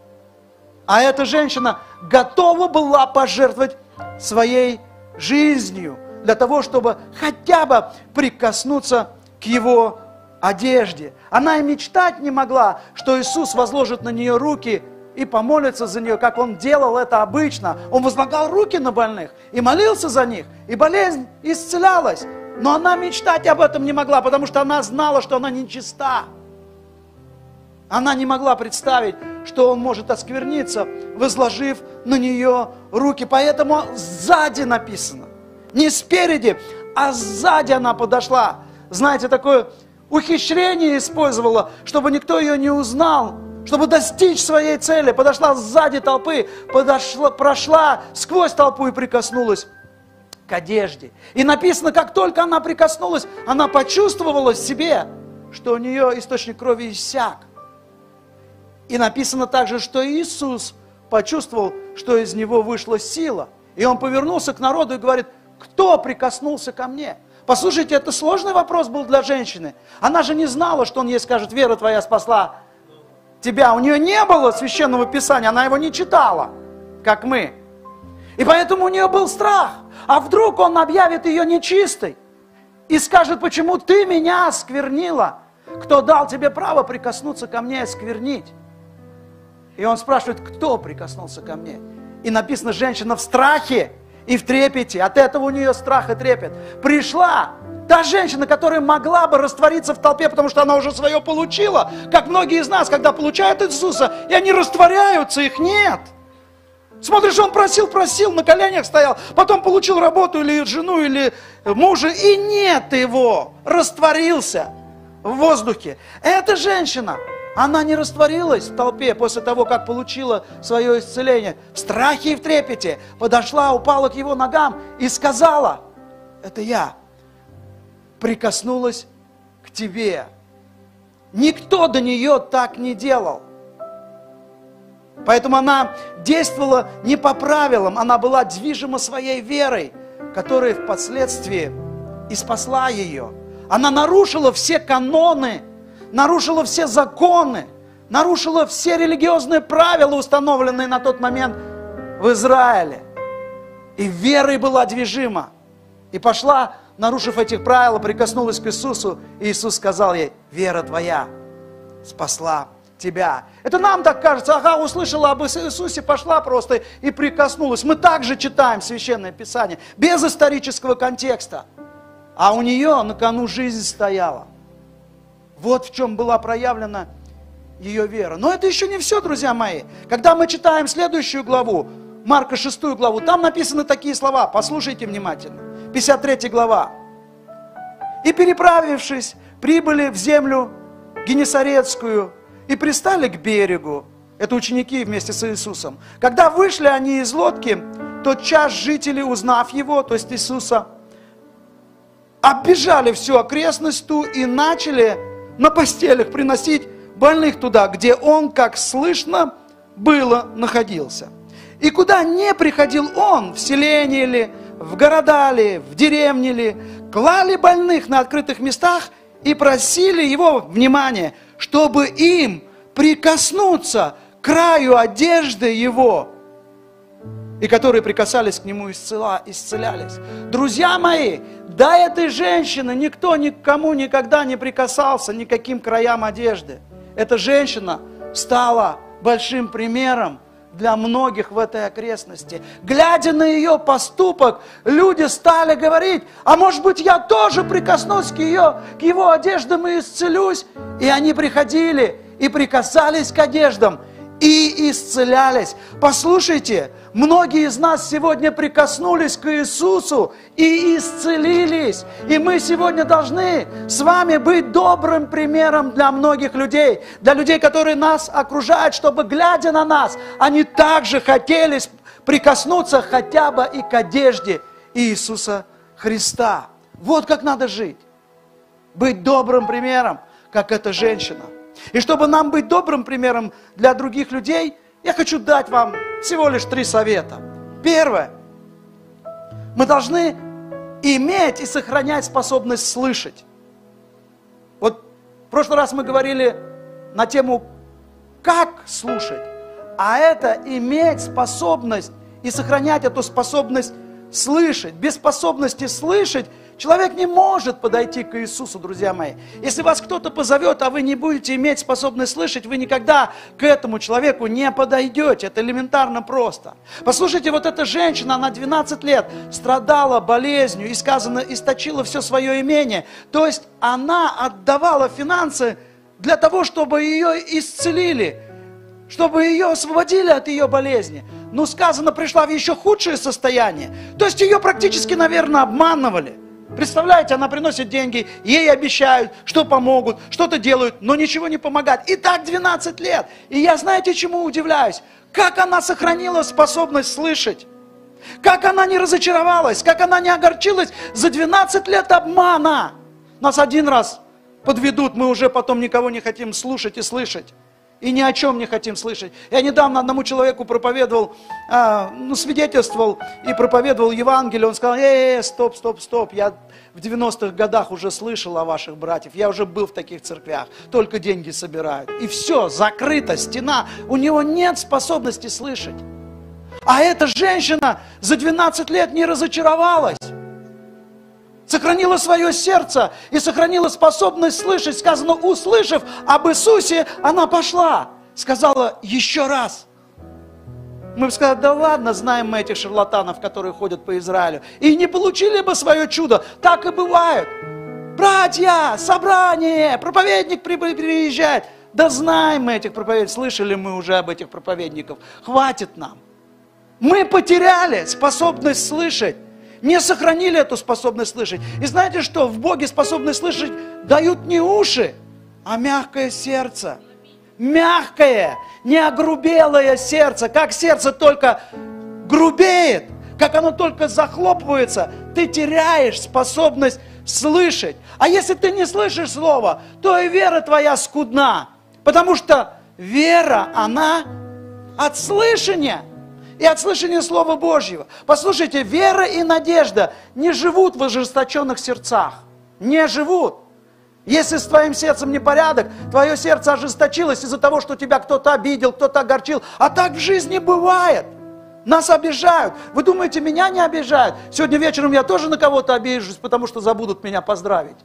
А эта женщина готова была пожертвовать своей жизнью для того, чтобы хотя бы прикоснуться к Его одежде. Она и мечтать не могла, что Иисус возложит на нее руки и помолится за нее, как Он делал это обычно. Он возлагал руки на больных и молился за них, и болезнь исцелялась. Но она мечтать об этом не могла, потому что она знала, что она нечиста. Она не могла представить, что Он может оскверниться, возложив на нее руки. Поэтому сзади написано. Не спереди, а сзади она подошла. Знаете, такое ухищрение использовала, чтобы никто ее не узнал, чтобы достичь своей цели. Подошла сзади толпы, подошла, прошла сквозь толпу и прикоснулась к одежде. И написано, как только она прикоснулась, она почувствовала в себе, что у нее источник крови иссяк. И написано также, что Иисус почувствовал, что из него вышла сила. И он повернулся к народу и говорит: кто прикоснулся ко мне? Послушайте, это сложный вопрос был для женщины. Она же не знала, что он ей скажет: вера твоя спасла тебя. У нее не было священного писания, она его не читала, как мы. И поэтому у нее был страх. А вдруг он объявит ее нечистой и скажет: почему ты меня осквернила? Кто дал тебе право прикоснуться ко мне и осквернить? И он спрашивает: кто прикоснулся ко мне? И написано, женщина в страхе и в трепете. От этого у нее страх и трепет. Пришла та женщина, которая могла бы раствориться в толпе, потому что она уже свое получила. Как многие из нас, когда получают Иисуса, и они растворяются, их нет. Смотришь, он просил, просил, на коленях стоял, потом получил работу или жену, или мужа, и нет его. Растворился в воздухе. Эта женщина, она не растворилась в толпе после того, как получила свое исцеление. В страхе и в трепете подошла, упала к его ногам и сказала: это я прикоснулась к тебе. Никто до нее так не делал. Поэтому она действовала не по правилам, она была движима своей верой, которая впоследствии и спасла ее. Она нарушила все каноны, нарушила все законы, нарушила все религиозные правила, установленные на тот момент в Израиле. И верой была движима. И пошла, нарушив эти правила, прикоснулась к Иисусу, и Иисус сказал ей: вера твоя спасла тебя. Это нам так кажется: ага, услышала об Иисусе, пошла просто и прикоснулась. Мы также читаем Священное Писание, без исторического контекста. А у нее на кону жизнь стояла. Вот в чем была проявлена ее вера. Но это еще не все, друзья мои. Когда мы читаем следующую главу, Марка шестую главу, там написаны такие слова, послушайте внимательно. пятьдесят третья глава. «И переправившись, прибыли в землю Генесарецкую и пристали к берегу». Это ученики вместе с Иисусом. Когда вышли они из лодки, тотчас жители, узнав его, то есть Иисуса, оббежали всю окрестность ту и начали на постелях приносить больных туда, где он, как слышно было, находился. И куда не приходил он, в селение ли, в города ли, в деревне ли, клали больных на открытых местах и просили его внимания, чтобы им прикоснуться к краю одежды его, и которые прикасались к нему, исцелялись. Друзья мои, до этой женщины никто никому никогда не прикасался ни к каким краям одежды. Эта женщина стала большим примером для многих в этой окрестности. Глядя на ее поступок, люди стали говорить: а может быть, я тоже прикоснусь к, ее, к его одеждам и исцелюсь? И они приходили и прикасались к одеждам и исцелялись. Послушайте, многие из нас сегодня прикоснулись к Иисусу и исцелились. И мы сегодня должны с вами быть добрым примером для многих людей, для людей, которые нас окружают, чтобы, глядя на нас, они также хотели прикоснуться хотя бы и к одежде Иисуса Христа. Вот как надо жить. Быть добрым примером, как эта женщина. И чтобы нам быть добрым примером для других людей, я хочу дать вам всего лишь три совета. Первое. Мы должны иметь и сохранять способность слышать. Вот в прошлый раз мы говорили на тему «как слушать», а это иметь способность и сохранять эту способность слышать. Без способности слышать человек не может подойти к Иисусу, друзья мои. Если вас кто-то позовет, а вы не будете иметь способность слышать, вы никогда к этому человеку не подойдете. Это элементарно просто. Послушайте, вот эта женщина, она двенадцать лет страдала болезнью и, сказано, источила все свое имение. То есть она отдавала финансы для того, чтобы ее исцелили, чтобы ее освободили от ее болезни. Но сказано, пришла в еще худшее состояние. То есть ее практически, наверное, обманывали. Представляете, она приносит деньги, ей обещают, что помогут, что-то делают, но ничего не помогает. И так двенадцать лет. И я, знаете, чему удивляюсь? Как она сохранила способность слышать? Как она не разочаровалась? Как она не огорчилась за двенадцать лет обмана? Нас один раз подведут, мы уже потом никого не хотим слушать и слышать. И ни о чем не хотим слышать. Я недавно одному человеку проповедовал, а, ну, свидетельствовал и проповедовал Евангелие. Он сказал: э, э, стоп, стоп, стоп, я в девяностых годах уже слышал о ваших братьях, я уже был в таких церквях, только деньги собирают. И все, закрыта стена, у него нет способности слышать. А эта женщина за двенадцать лет не разочаровалась. Сохранила свое сердце и сохранила способность слышать. Сказано, услышав об Иисусе, она пошла. Сказала еще раз. Мы бы сказали: да ладно, знаем мы этих шарлатанов, которые ходят по Израилю. И не получили бы свое чудо. Так и бывает. Братья, собрание, проповедник приезжает. Да знаем мы этих проповедников. Слышали мы уже об этих проповедников. Хватит нам. Мы потеряли способность слышать. Не сохранили эту способность слышать. И знаете что? В Боге способность слышать дают не уши, а мягкое сердце. Мягкое, не огрубелое сердце. Как сердце только грубеет, как оно только захлопывается, ты теряешь способность слышать. А если ты не слышишь слова, то и вера твоя скудна. Потому что вера, она от слышания. И от слышания Слова Божьего. Послушайте, вера и надежда не живут в ожесточенных сердцах. Не живут. Если с твоим сердцем непорядок, твое сердце ожесточилось из-за того, что тебя кто-то обидел, кто-то огорчил. А так в жизни бывает. Нас обижают. Вы думаете, меня не обижают? Сегодня вечером я тоже на кого-то обижусь, потому что забудут меня поздравить.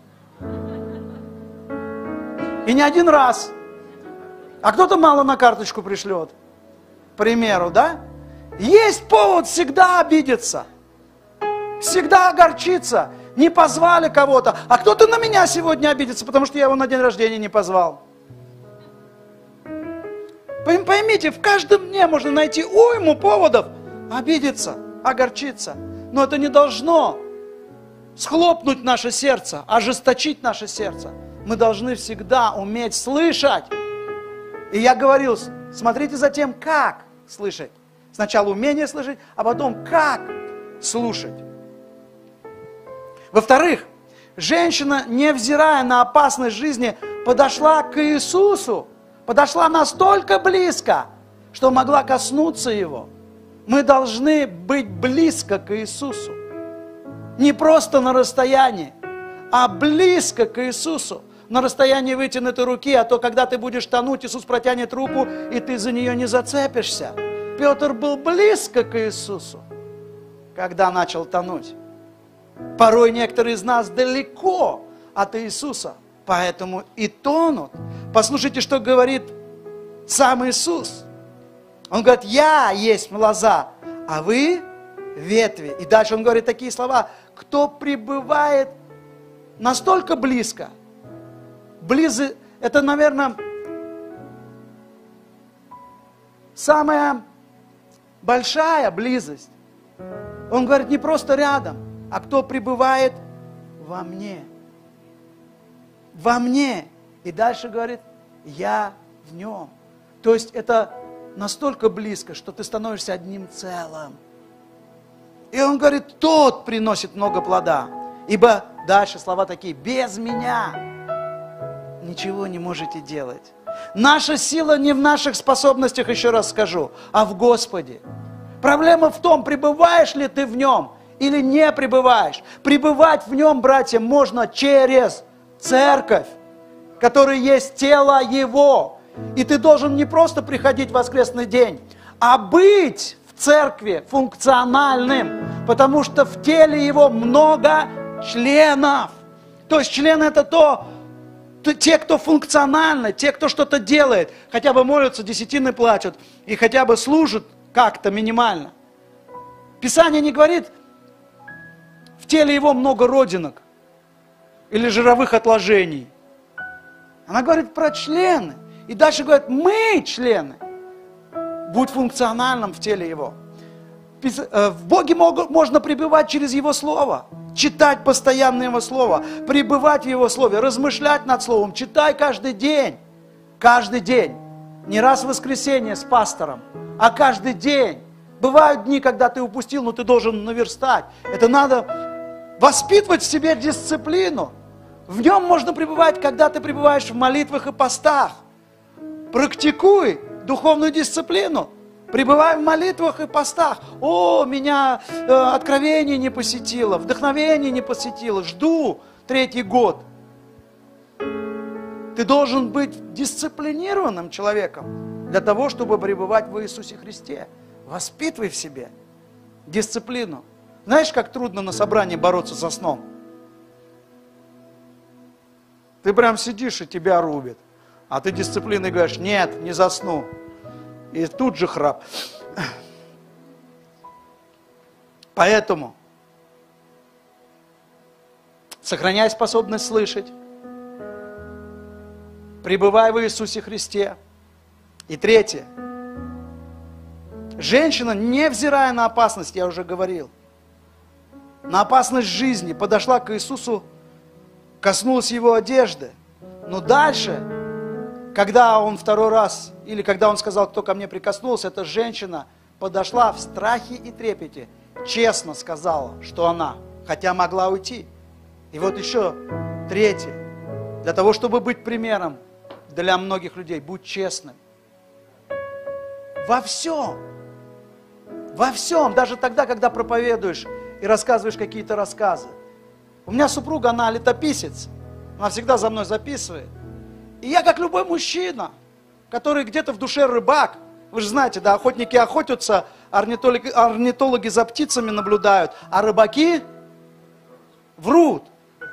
И не один раз. А кто-то мало на карточку пришлет. К примеру, да? Есть повод всегда обидеться, всегда огорчиться. Не позвали кого-то, а кто-то на меня сегодня обидится, потому что я его на день рождения не позвал. Поймите, в каждом дне можно найти уйму поводов обидеться, огорчиться. Но это не должно схлопнуть наше сердце, ожесточить наше сердце. Мы должны всегда уметь слышать. И я говорил, смотрите за тем, как слышать. Сначала умение слышать, а потом как слушать. Во-вторых, женщина, невзирая на опасность жизни, подошла к Иисусу. Подошла настолько близко, что могла коснуться Его. Мы должны быть близко к Иисусу. Не просто на расстоянии, а близко к Иисусу. На расстоянии вытянутой руки, а то, когда ты будешь тонуть, Иисус протянет руку, и ты за нее не зацепишься. Петр был близко к Иисусу, когда начал тонуть. Порой некоторые из нас далеко от Иисуса, поэтому и тонут. Послушайте, что говорит сам Иисус. Он говорит: я есть лоза, а вы ветви. И дальше он говорит такие слова: кто пребывает настолько близко, близко, это, наверное, самая большая близость. Он говорит, не просто рядом, а кто пребывает во мне. Во мне. И дальше говорит, я в нем. То есть это настолько близко, что ты становишься одним целым. И он говорит, тот приносит много плода. Ибо дальше слова такие, без меня ничего не можете делать. Наша сила не в наших способностях, еще раз скажу, а в Господе. Проблема в том, пребываешь ли ты в Нем или не пребываешь. Пребывать в Нем, братья, можно через церковь, которая есть тело Его. И ты должен не просто приходить в воскресный день, а быть в церкви функциональным, потому что в теле Его много членов. То есть члены это то, те, кто функционально, те, кто что-то делает, хотя бы молятся, десятины платят и хотя бы служат как-то минимально. Писание не говорит, в теле его много родинок или жировых отложений. Она говорит про члены. И дальше говорит, мы члены. Будь функциональным в теле его. В Боге можно пребывать через Его Слово. читать постоянно Его Слово, пребывать в Его Слове, размышлять над Словом, читай каждый день, каждый день, не раз в воскресенье с пастором, а каждый день. Бывают дни, когда ты упустил, но ты должен наверстать. Это надо воспитывать в себе дисциплину. В нем можно пребывать, когда ты пребываешь в молитвах и постах. Практикуй духовную дисциплину. Пребывай в молитвах и постах. О, меня э, откровение не посетило, вдохновение не посетило. Жду третий год. Ты должен быть дисциплинированным человеком для того, чтобы пребывать в Иисусе Христе. Воспитывай в себе дисциплину. Знаешь, как трудно на собрании бороться со сном? Ты прям сидишь и тебя рубит. А ты дисциплиной говоришь, нет, не засну. И тут же храп. Поэтому сохраняй способность слышать. Пребывай в Иисусе Христе. И третье. Женщина, невзирая на опасность, я уже говорил, на опасность жизни, подошла к Иисусу, коснулась Его одежды. Но дальше, когда Он второй раз, или когда Он сказал, кто ко мне прикоснулся, эта женщина подошла в страхе и трепете, честно сказала, что она, хотя могла уйти. И вот еще третье. Для того, чтобы быть примером для многих людей, будь честным. Во всем. Во всем, даже тогда, когда проповедуешь и рассказываешь какие-то рассказы. У меня супруга, она летописец, она всегда за мной записывает. И я, как любой мужчина, который где-то в душе рыбак, вы же знаете, да, охотники охотятся, орнитологи, орнитологи за птицами наблюдают, а рыбаки врут.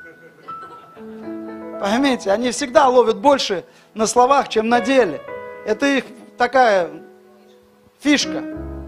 Поймите, они всегда ловят больше на словах, чем на деле. Это их такая фишка.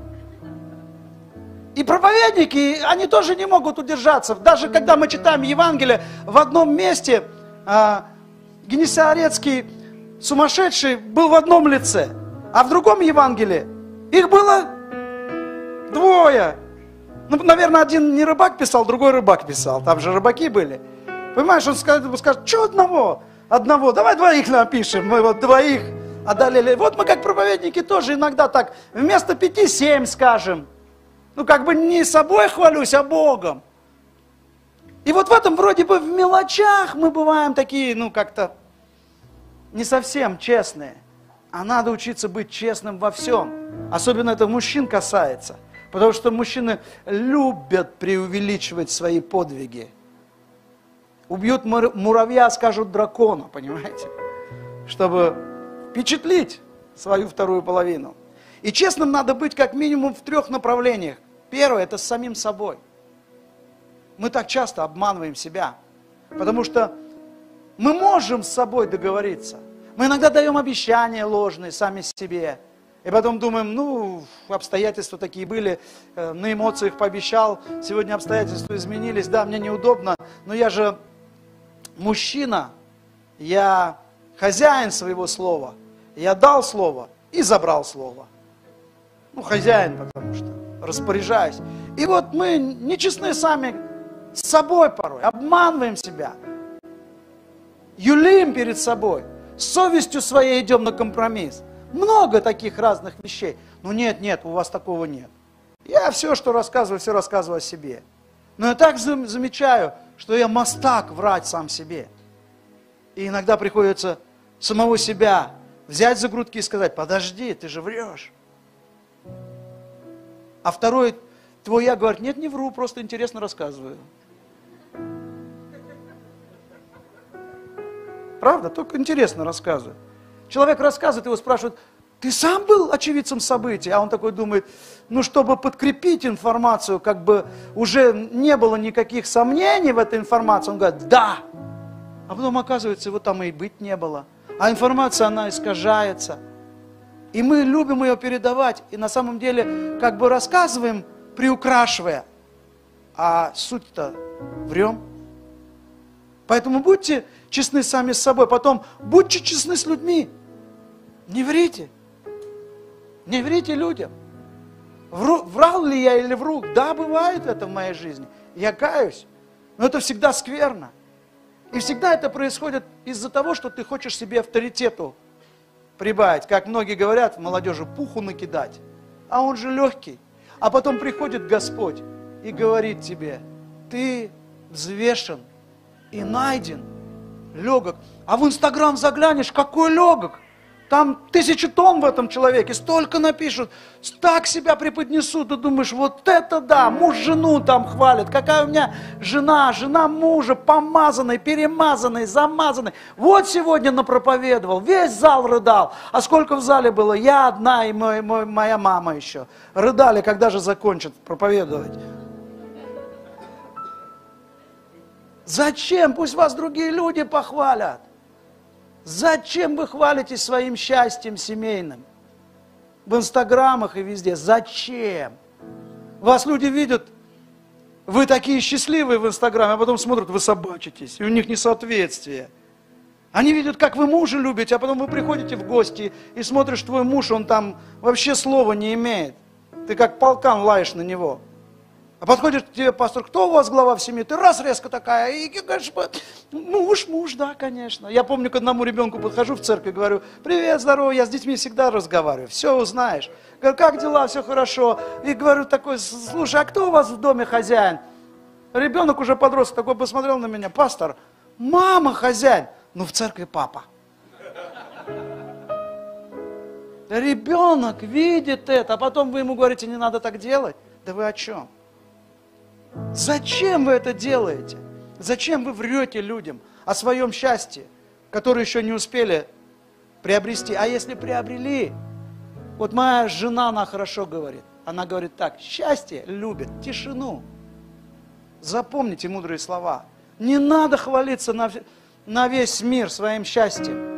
И проповедники, они тоже не могут удержаться. Даже когда мы читаем Евангелие, в одном месте а, Генесарецкий сумасшедший был в одном лице, а в другом Евангелии их было двое. Ну, наверное, один не рыбак писал, другой рыбак писал. Там же рыбаки были. Понимаешь, он скажет, скажет, что одного? Одного, давай двоих напишем, мы вот двоих одолели. Вот мы как проповедники тоже иногда так, вместо пяти семь скажем. Ну, как бы не собой хвалюсь, а Богом. И вот в этом вроде бы в мелочах мы бываем такие, ну, как-то не совсем честные. А надо учиться быть честным во всем. Особенно это мужчин касается. Потому что мужчины любят преувеличивать свои подвиги. Убьют муравья, скажут дракона, понимаете? Чтобы впечатлить свою вторую половину. И честным надо быть как минимум в трех направлениях. Первое – это с самим собой. Мы так часто обманываем себя, потому что мы можем с собой договориться. Мы иногда даем обещания ложные сами себе. И потом думаем, ну, обстоятельства такие были, на эмоциях пообещал, сегодня обстоятельства изменились, да, мне неудобно, но я же мужчина, я хозяин своего слова, я дал слово и забрал слово. Ну, хозяин, потому что распоряжаюсь. И вот мы нечестны сами с собой порой, обманываем себя, юлим перед собой, с совестью своей идем на компромисс. Много таких разных вещей. Ну нет, нет, у вас такого нет. Я все, что рассказываю, все рассказываю о себе. Но я так замечаю, что я мастак врать сам себе. И иногда приходится самого себя взять за грудки и сказать, подожди, ты же врешь. А второй твой я говорит, нет, не вру, просто интересно рассказываю. Правда? Только интересно рассказываю. Человек рассказывает, его спрашивают, ты сам был очевидцем событий? А он такой думает, ну, чтобы подкрепить информацию, как бы уже не было никаких сомнений в этой информации. Он говорит, да. А потом оказывается, его там и быть не было. А информация, она искажается. И мы любим ее передавать, и на самом деле как бы рассказываем, приукрашивая, а суть-то врем. Поэтому будьте честны сами с собой, потом будьте честны с людьми. Не врите. Не врите людям. Вру, врал ли я или вру? Да, бывает это в моей жизни. Я каюсь. Но это всегда скверно. И всегда это происходит из-за того, что ты хочешь себе авторитету прибавить. Как многие говорят в молодежи, пуху накидать. А он же легкий. А потом приходит Господь и говорит тебе, ты взвешен и найден легок. А в Инстаграм заглянешь, какой легок. Там тысячи тонн в этом человеке, столько напишут, так себя преподнесут, ты думаешь, вот это да, муж жену там хвалит, какая у меня жена, жена мужа, помазанной, перемазанной, замазанной. Вот сегодня напроповедовал, весь зал рыдал. А сколько в зале было? Я одна и мой, мой, моя мама еще. Рыдали, когда же закончат проповедовать. Зачем? Пусть вас другие люди похвалят. Зачем вы хвалитесь своим счастьем семейным? В инстаграмах и везде. Зачем? Вас люди видят, вы такие счастливые в инстаграме, а потом смотрят, вы собачитесь, и у них несоответствие. Они видят, как вы мужа любите, а потом вы приходите в гости и смотришь, твой муж, он там вообще слова не имеет. Ты как полкан лаешь на него. А подходит к тебе пастор, кто у вас глава в семье? Ты раз резко такая, и говоришь, муж, муж, да, конечно. Я помню, к одному ребенку подхожу в церковь, говорю, привет, здорово, я с детьми всегда разговариваю, все узнаешь. Говорю, как дела, все хорошо. И говорю такой, слушай, а кто у вас в доме хозяин? Ребенок уже подросток, такой посмотрел на меня, пастор, мама хозяин, ну в церкви папа. Ребенок видит это, а потом вы ему говорите, не надо так делать. Да вы о чем? Зачем вы это делаете? Зачем вы врете людям о своем счастье, которое еще не успели приобрести? А если приобрели? Вот моя жена, она хорошо говорит. Она говорит так, счастье любит тишину. Запомните мудрые слова. Не надо хвалиться на, на весь мир своим счастьем.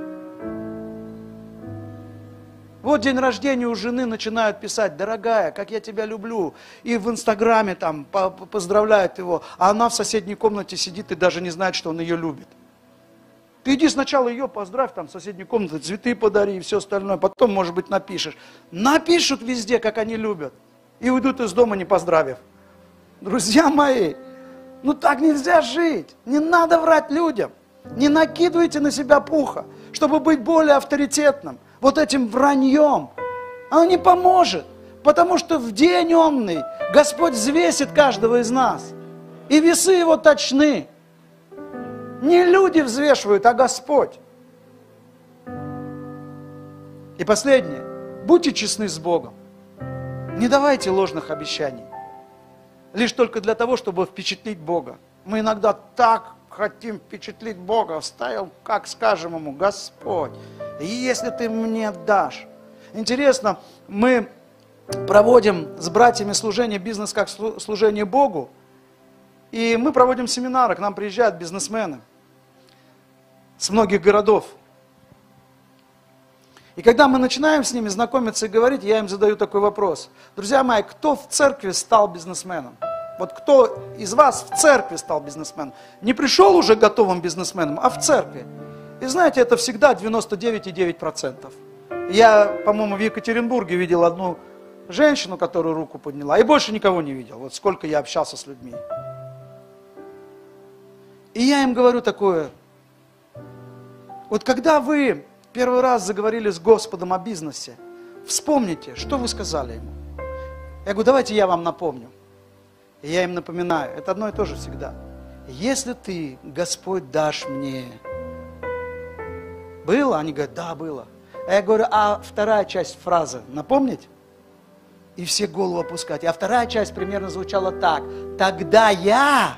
Вот день рождения у жены начинают писать, дорогая, как я тебя люблю. И в инстаграме там поздравляют его, а она в соседней комнате сидит и даже не знает, что он ее любит. Ты иди сначала ее поздравь, там в соседней комнате, цветы подари и все остальное, потом, может быть, напишешь. Напишут везде, как они любят, и уйдут из дома, не поздравив. Друзья мои, ну так нельзя жить, не надо врать людям, не накидывайте на себя пуха, чтобы быть более авторитетным. Вот этим враньем, оно не поможет, потому что в день умный Господь взвесит каждого из нас, и весы его точны. Не люди взвешивают, а Господь. И последнее, будьте честны с Богом, не давайте ложных обещаний, лишь только для того, чтобы впечатлить Бога. Мы иногда так хотим впечатлить Бога, вставим, как скажем Ему, Господь, если Ты мне дашь. Интересно, мы проводим с братьями служение «Бизнес как служение Богу», и мы проводим семинары, к нам приезжают бизнесмены с многих городов. И когда мы начинаем с ними знакомиться и говорить, я им задаю такой вопрос. Друзья мои, кто в церкви стал бизнесменом? Вот кто из вас в церкви стал бизнесменом? Не пришел уже готовым бизнесменом, а в церкви. И знаете, это всегда девяносто девять целых девять десятых процента. Я, по-моему, в Екатеринбурге видел одну женщину, которая руку подняла, и больше никого не видел. Вот сколько я общался с людьми. И я им говорю такое. Вот когда вы первый раз заговорили с Господом о бизнесе, вспомните, что вы сказали Ему. Я говорю, давайте я вам напомню. И я им напоминаю, это одно и то же всегда. Если ты, Господь, дашь мне... Было? Они говорят, да, было. А я говорю, а вторая часть фразы напомнить? И все голову опускать. А вторая часть примерно звучала так. Тогда я...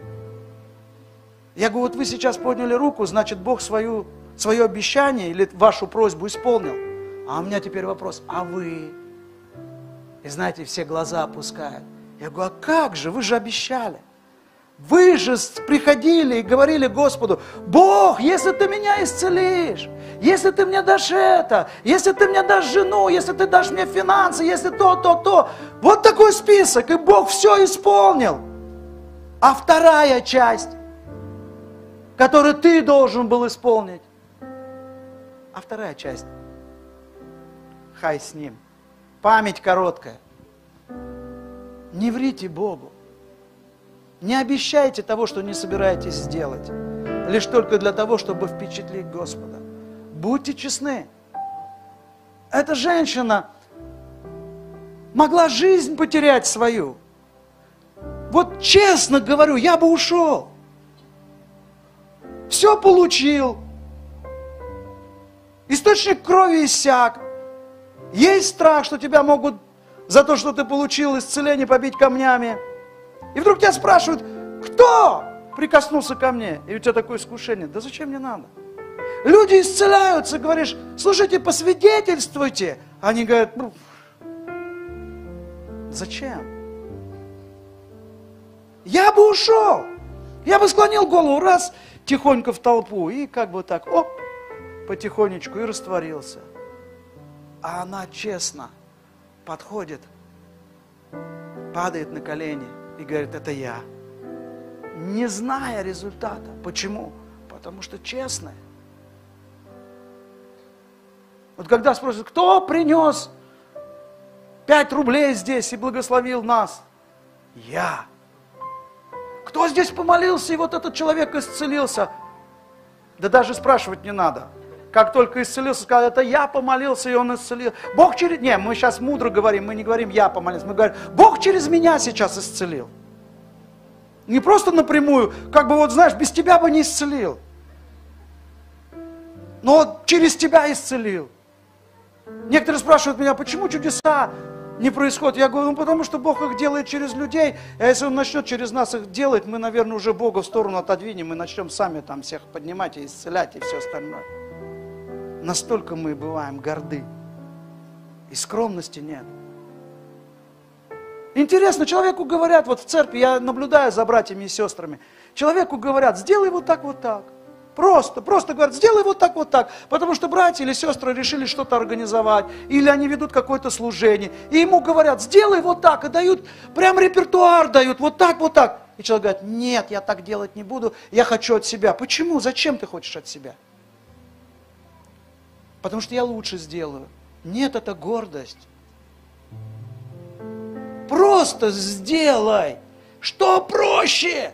Я говорю, вот вы сейчас подняли руку, значит, Бог свою, свое обещание или вашу просьбу исполнил. А у меня теперь вопрос, а вы? И знаете, все глаза опускают. Я говорю, а как же, вы же обещали. Вы же приходили и говорили Господу, Бог, если ты меня исцелишь, если ты мне дашь это, если ты мне дашь жену, если ты дашь мне финансы, если то, то, то. Вот такой список, и Бог все исполнил. А вторая часть, которую ты должен был исполнить, а вторая часть, хай с ним, память короткая. Не врите Богу. Не обещайте того, что не собираетесь сделать, лишь только для того, чтобы впечатлить Господа. Будьте честны. Эта женщина могла жизнь потерять свою. Вот честно говорю, я бы ушел. Все получил. Источник крови иссяк. Есть страх, что тебя могут за то, что ты получил исцеление, побить камнями. И вдруг тебя спрашивают, кто прикоснулся ко мне? И у тебя такое искушение. Да зачем мне надо? Люди исцеляются, говоришь, слушайте, посвидетельствуйте. Они говорят, ну, зачем? Я бы ушел. Я бы склонил голову раз, тихонько в толпу. И как бы так, оп, потихонечку и растворился. А она честно подходит, падает на колени и говорит, это я. Не зная результата. Почему? Потому что честная. Вот когда спросят, кто принес пять рублей здесь и благословил нас? Я. Кто здесь помолился, и вот этот человек исцелился? Да даже спрашивать не надо. Как только исцелился, сказал, это я помолился, и он исцелил. Бог через... Не, мы сейчас мудро говорим, мы не говорим я помолился, мы говорим, Бог через меня сейчас исцелил. Не просто напрямую, как бы вот знаешь, без тебя бы не исцелил. Но вот через тебя исцелил. Некоторые спрашивают меня, почему чудеса не происходят? Я говорю, ну потому что Бог их делает через людей, а если Он начнет через нас их делать, мы, наверное, уже Бога в сторону отодвинем и начнем сами там всех поднимать и исцелять и все остальное. Настолько мы бываем горды. И скромности нет. Интересно, человеку говорят, вот в церкви, я наблюдаю за братьями и сестрами, человеку говорят, сделай вот так, вот так. Просто, просто говорят, сделай вот так, вот так. Потому что братья или сестры решили что-то организовать, или они ведут какое-то служение. И ему говорят, сделай вот так, и дают, прям репертуар дают, вот так, вот так. И человек говорит, нет, я так делать не буду, я хочу от себя. Почему? Зачем ты хочешь от себя? Потому что я лучше сделаю. Нет, это гордость. Просто сделай, что проще.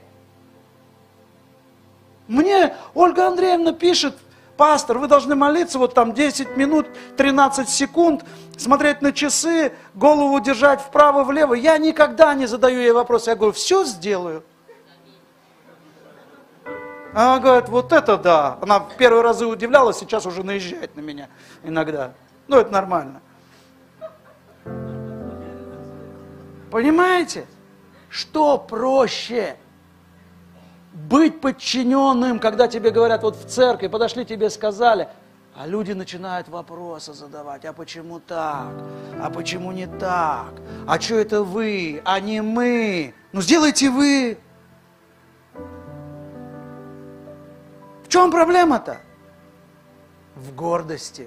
Мне Ольга Андреевна пишет, пастор, вы должны молиться вот там десять минут, тринадцать секунд, смотреть на часы, голову держать вправо-влево. Я никогда не задаю ей вопрос, я говорю, все сделаю. Она говорит, вот это да. Она в первые разы удивлялась, сейчас уже наезжает на меня иногда. Ну, это нормально. Понимаете? Что проще? Быть подчиненным, когда тебе говорят, вот в церкви, подошли, тебе сказали, а люди начинают вопросы задавать, а почему так? А почему не так? А что это вы, а не мы? Ну, сделайте вы. В чем проблема-то? В гордости.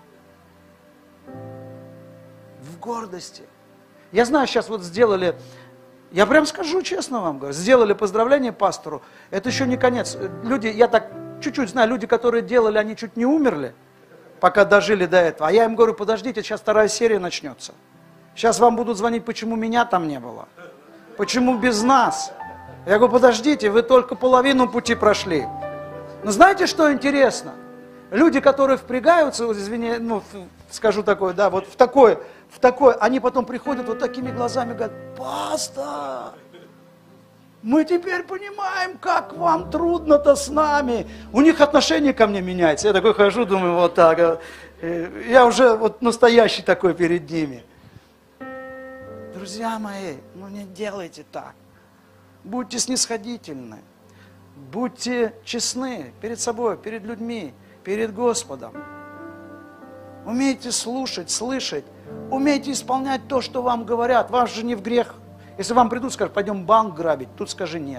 В гордости. Я знаю, сейчас вот сделали, я прям скажу честно вам, говорю, сделали поздравление пастору, это еще не конец. Люди, я так чуть-чуть знаю, люди, которые делали, они чуть не умерли, пока дожили до этого. А я им говорю, подождите, сейчас вторая серия начнется. Сейчас вам будут звонить, почему меня там не было. Почему без нас? Я говорю, подождите, вы только половину пути прошли. Но знаете, что интересно? Люди, которые впрягаются, вот, извини, ну, скажу такое, да, вот в такое, в такое, они потом приходят вот такими глазами, говорят, пастор, мы теперь понимаем, как вам трудно-то с нами. У них отношение ко мне меняется. Я такой хожу, думаю, вот так, я уже вот настоящий такой перед ними. Друзья мои, ну не делайте так. Будьте снисходительны, будьте честны перед собой, перед людьми, перед Господом. Умейте слушать, слышать, умейте исполнять то, что вам говорят. Вас же не в грех. Если вам придут, скажут, пойдем банк грабить, тут скажи нет.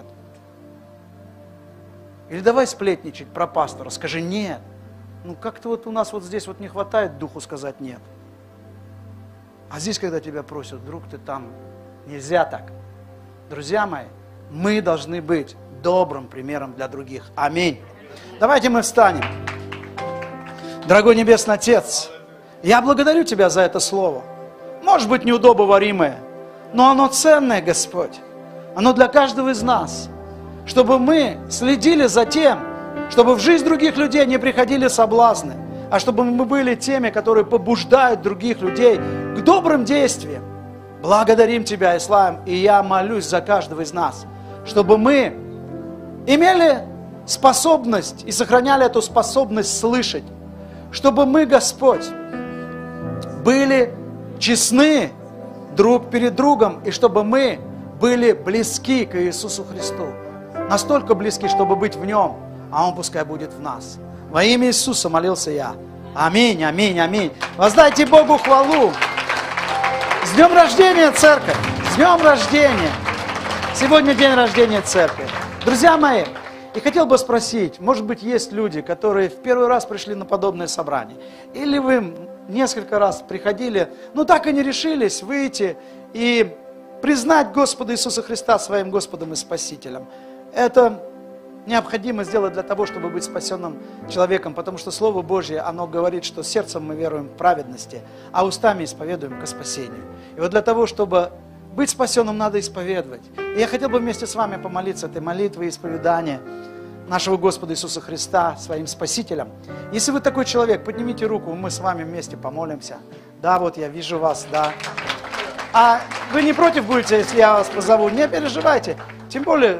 Или давай сплетничать про пастора, скажи нет. Ну как-то вот у нас вот здесь вот не хватает духу сказать нет. А здесь, когда тебя просят, вдруг ты там, нельзя так. Друзья мои, мы должны быть добрым примером для других. Аминь. Давайте мы встанем. Дорогой Небесный Отец, я благодарю Тебя за это слово. Может быть, неудобоваримое, но оно ценное, Господь. оно для каждого из нас. Чтобы мы следили за тем, чтобы в жизнь других людей не приходили соблазны, а чтобы мы были теми, которые побуждают других людей к добрым действиям. Благодарим Тебя и славим, и я молюсь за каждого из нас, чтобы мы имели способность и сохраняли эту способность слышать, чтобы мы, Господь, были честны друг перед другом, и чтобы мы были близки к Иисусу Христу. Настолько близки, чтобы быть в Нем, а Он пускай будет в нас. Во имя Иисуса молился я. Аминь, аминь, аминь. Воздайте Богу хвалу. С днем рождения, церковь! С днем рождения! Сегодня день рождения церкви. Друзья мои, и хотел бы спросить, может быть, есть люди, которые в первый раз пришли на подобное собрание, или вы несколько раз приходили, но так и не решились выйти и признать Господа Иисуса Христа своим Господом и Спасителем. Это необходимо сделать для того, чтобы быть спасенным человеком, потому что Слово Божье, оно говорит, что сердцем мы веруем в праведности, а устами исповедуем ко спасению. И вот для того, чтобы быть спасенным, надо исповедовать. И я хотел бы вместе с вами помолиться этой молитвой исповедания нашего Господа Иисуса Христа своим Спасителем. Если вы такой человек, поднимите руку, мы с вами вместе помолимся. Да, вот я вижу вас, да. А вы не против будете, если я вас позову? Не переживайте. Тем более...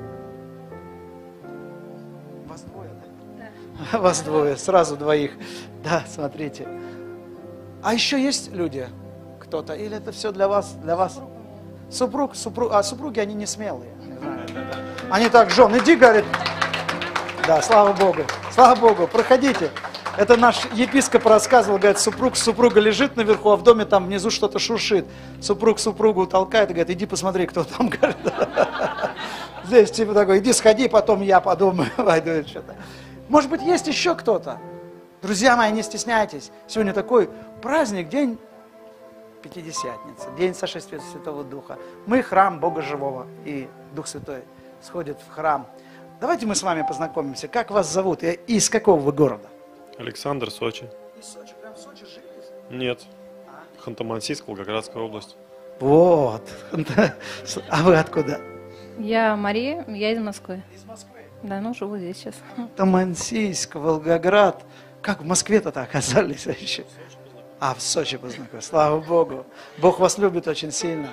Вас двое, да? Да. Вас двое, сразу двоих. Да, смотрите. А еще есть люди, кто-то? Или это все для вас? Для вас? Супруг, супруг. А супруги, они не смелые. Не знаю. Они так, жен, иди, говорит. Да, слава Богу. Слава Богу, проходите. Это наш епископ рассказывал, говорит, супруг, супруга лежит наверху, а в доме там внизу что-то шуршит. Супруг супругу толкает и говорит, иди посмотри, кто там, говорит. Здесь типа такой, иди сходи, потом я подумаю, пойду что-то. Может быть, есть еще кто-то? Друзья мои, не стесняйтесь. Сегодня такой праздник, день Пятидесятницы, день сошествия Святого Духа. Мы храм Бога Живого, и Дух Святой сходит в храм. Давайте мы с вами познакомимся. Как вас зовут и из какого вы города? Александр, Сочи. Из Сочи. Прям в Сочи жили? Нет. Ханты-Мансийск, Волгоградская область. Вот. А вы откуда? Я Мария, я из Москвы. Из Москвы? Да, ну живу здесь сейчас. Ханты-Мансийск, Волгоград. Как в Москве-то оказались вообще? А, в Сочи познакомились. Слава Богу. Бог вас любит очень сильно.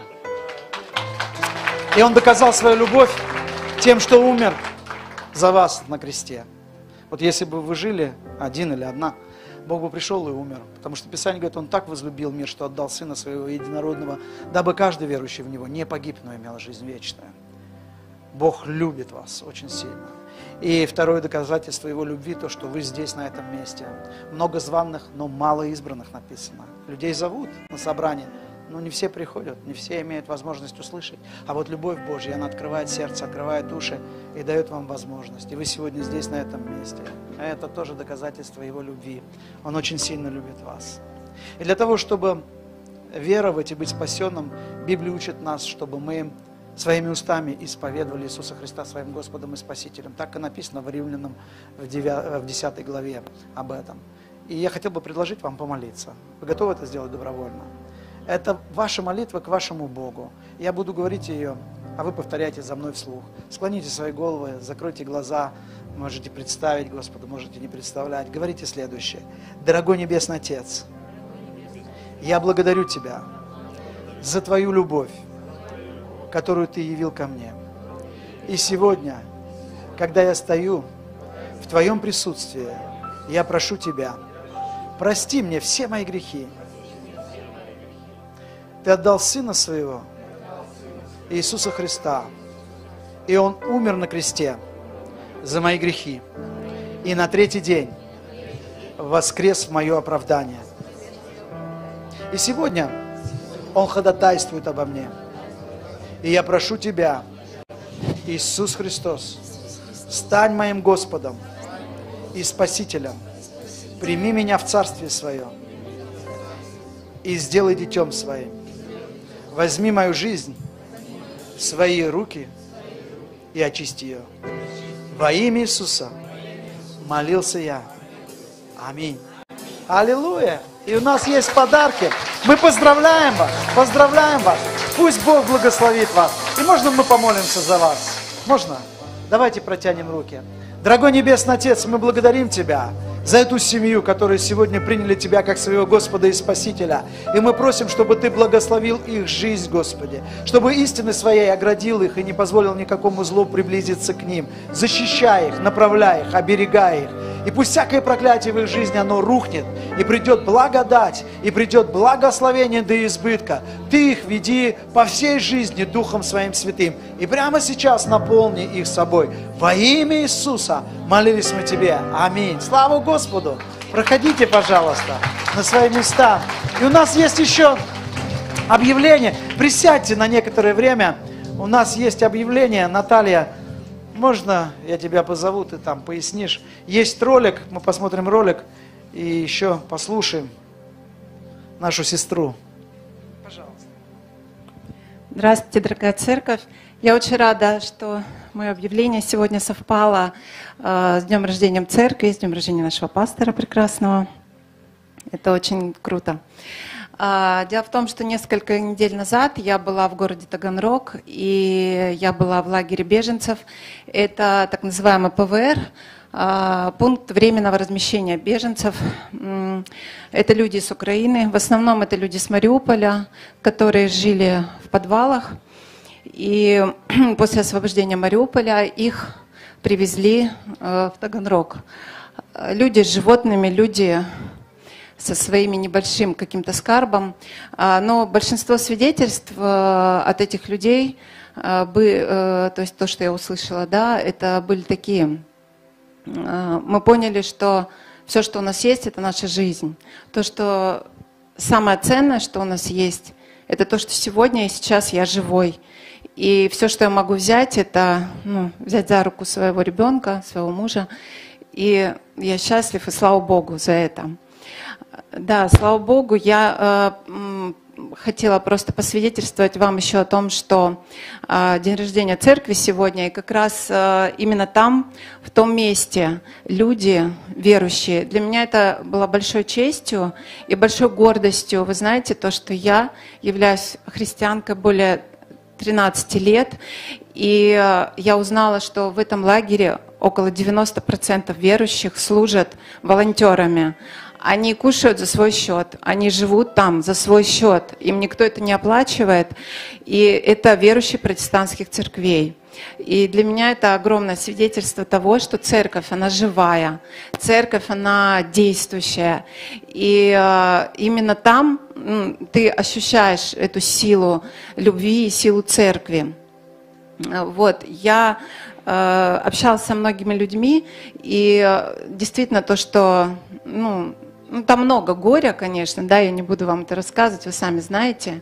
И Он доказал свою любовь тем, что умер за вас на кресте. Вот если бы вы жили один или одна, Бог бы пришел и умер. Потому что Писание говорит, Он так возлюбил мир, что отдал Сына Своего Единородного, дабы каждый верующий в Него не погиб, но имел жизнь вечную. Бог любит вас очень сильно. И второе доказательство Его любви, то, что вы здесь, на этом месте. Много званых, но мало избранных написано. Людей зовут на собрание, но не все приходят, не все имеют возможность услышать. А вот любовь Божья, она открывает сердце, открывает уши и дает вам возможность. И вы сегодня здесь, на этом месте. Это тоже доказательство Его любви. Он очень сильно любит вас. И для того, чтобы веровать и быть спасенным, Библия учит нас, чтобы мы своими устами исповедовали Иисуса Христа своим Господом и Спасителем. Так и написано в Римлянам в десятой главе об этом. И я хотел бы предложить вам помолиться. Вы готовы это сделать добровольно? Это ваша молитва к вашему Богу. Я буду говорить ее, а вы повторяйте за мной вслух. Склоните свои головы, закройте глаза. Можете представить Господа, можете не представлять. Говорите следующее. Дорогой Небесный Отец, я благодарю Тебя за Твою любовь, которую Ты явил ко мне. И сегодня, когда я стою в Твоем присутствии, я прошу Тебя, прости мне все мои грехи. Ты отдал Сына Своего, Иисуса Христа, и Он умер на кресте за мои грехи. И на третий день воскрес в мое оправдание. И сегодня Он ходатайствует обо мне. И я прошу Тебя, Иисус Христос, стань моим Господом и Спасителем. Прими меня в Царствие Свое и сделай детем Своим. Возьми мою жизнь в Свои руки и очисти ее. Во имя Иисуса молился я. Аминь. Аллилуйя. И у нас есть подарки. Мы поздравляем вас. Поздравляем вас. Пусть Бог благословит вас. И можно мы помолимся за вас? Можно? Давайте протянем руки. Дорогой Небесный Отец, мы благодарим Тебя за эту семью, которые сегодня приняли Тебя как своего Господа и Спасителя. И мы просим, чтобы Ты благословил их жизнь, Господи, чтобы истины Своей оградил их и не позволил никакому злу приблизиться к ним. Защищай их, направляй их, оберегай их. И пусть всякое проклятие в их жизни, оно рухнет, и придет благодать, и придет благословение до избытка. Ты их веди по всей жизни Духом Своим Святым. И прямо сейчас наполни их собой. Во имя Иисуса молились мы Тебе. Аминь. Слава Господу. Проходите, пожалуйста, на свои места. И у нас есть еще объявление. Присядьте на некоторое время. У нас есть объявление. Наталья, можно я тебя позову, ты там пояснишь. Есть ролик, мы посмотрим ролик и еще послушаем нашу сестру. Пожалуйста. Здравствуйте, дорогая церковь. Я очень рада, что мое объявление сегодня совпало э, с днем рождения церкви, с днем рождения нашего пастора прекрасного. Это очень круто. Э, дело в том, что несколько недель назад я была в городе Таганрог, и я была в лагере беженцев. Это так называемый пэ вэ эр, э, пункт временного размещения беженцев. Это люди из Украины, в основном это люди с Мариуполя, которые жили в подвалах. И после освобождения Мариуполя их привезли в Таганрог. Люди с животными, люди со своими небольшим каким-то скарбом. Но большинство свидетельств от этих людей, то есть то, что я услышала, да, это были такие. Мы поняли, что все, что у нас есть, это наша жизнь. То, что самое ценное, что у нас есть, это то, что сегодня и сейчас я живой. И все, что я могу взять, это ну, взять за руку своего ребенка, своего мужа. И я счастлив, и слава Богу за это. Да, слава Богу, я э, хотела просто посвидетельствовать вам еще о том, что э, день рождения церкви сегодня, и как раз э, именно там, в том месте, люди верующие. Для меня это было большой честью и большой гордостью. Вы знаете, то, что я являюсь христианкой более тринадцати лет, и я узнала, что в этом лагере около девяноста процентов верующих служат волонтерами. Они кушают за свой счет, они живут там за свой счет, им никто это не оплачивает, и это верующие протестантских церквей. И для меня это огромное свидетельство того, что церковь, она живая, церковь, она действующая. И э, именно там м, ты ощущаешь эту силу любви и силу церкви. Вот, я э, общалась со многими людьми, и э, действительно то, что, ну, ну, там много горя, конечно, да, я не буду вам это рассказывать, вы сами знаете.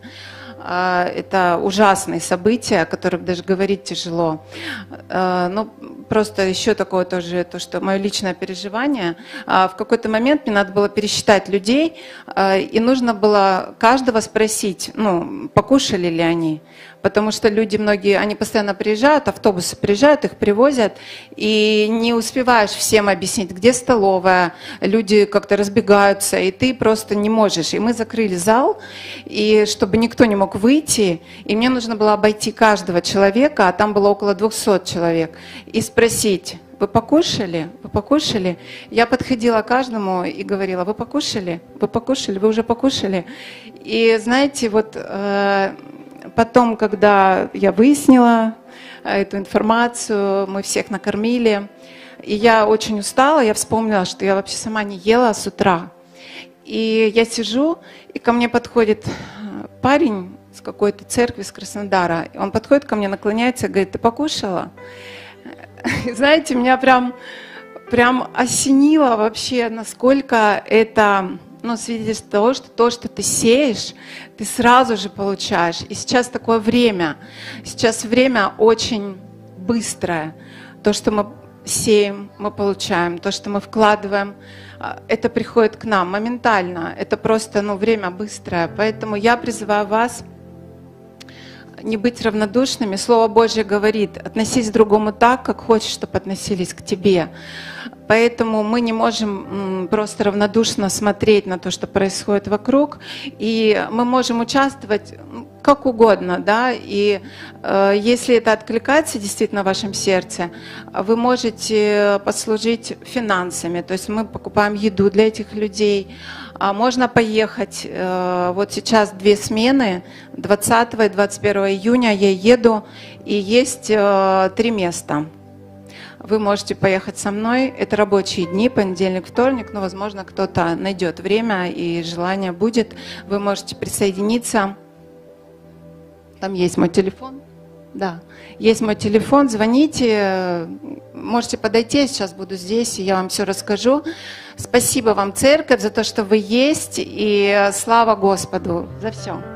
Это ужасные события, о которых даже говорить тяжело. Ну, просто еще такое тоже, то, что мое личное переживание. В какой-то момент мне надо было пересчитать людей, и нужно было каждого спросить, ну, покушали ли они. Потому что люди многие, они постоянно приезжают, автобусы приезжают, их привозят, и не успеваешь всем объяснить, где столовая, люди как-то разбегаются, и ты просто не можешь. И мы закрыли зал, и чтобы никто не мог выйти, и мне нужно было обойти каждого человека, а там было около двухсот человек, и спросить: вы покушали? Вы покушали? Я подходила к каждому и говорила: вы покушали? Вы покушали? Вы уже покушали? И знаете, вот потом, когда я выяснила эту информацию, мы всех накормили, и я очень устала, я вспомнила, что я вообще сама не ела с утра. И я сижу, и ко мне подходит парень с какой-то церкви, с Краснодара. Он подходит ко мне, наклоняется и говорит: ты покушала? И знаете, меня прям, прям осенило вообще, насколько это, ну, свидетельство того, что то, что ты сеешь, ты сразу же получаешь. И сейчас такое время, сейчас время очень быстрое. То, что мы сеем, мы получаем. То, что мы вкладываем, это приходит к нам моментально. Это просто, ну, время быстрое. Поэтому я призываю вас не быть равнодушными. Слово Божье говорит: относись к другому так, как хочешь, чтобы относились к тебе. Поэтому мы не можем просто равнодушно смотреть на то, что происходит вокруг, и мы можем участвовать как угодно, да, и э, если это откликается действительно в вашем сердце, вы можете послужить финансами, то есть мы покупаем еду для этих людей, а можно поехать, э, вот сейчас две смены, двадцатого и двадцать первого июня я еду, и есть э, три места. Вы можете поехать со мной, это рабочие дни, понедельник, вторник, но, возможно, кто-то найдет время и желание будет, вы можете присоединиться. Там есть мой телефон. Да, есть мой телефон, звоните, можете подойти, я сейчас буду здесь, и я вам все расскажу. Спасибо вам, церковь, за то, что вы есть, и слава Господу за все.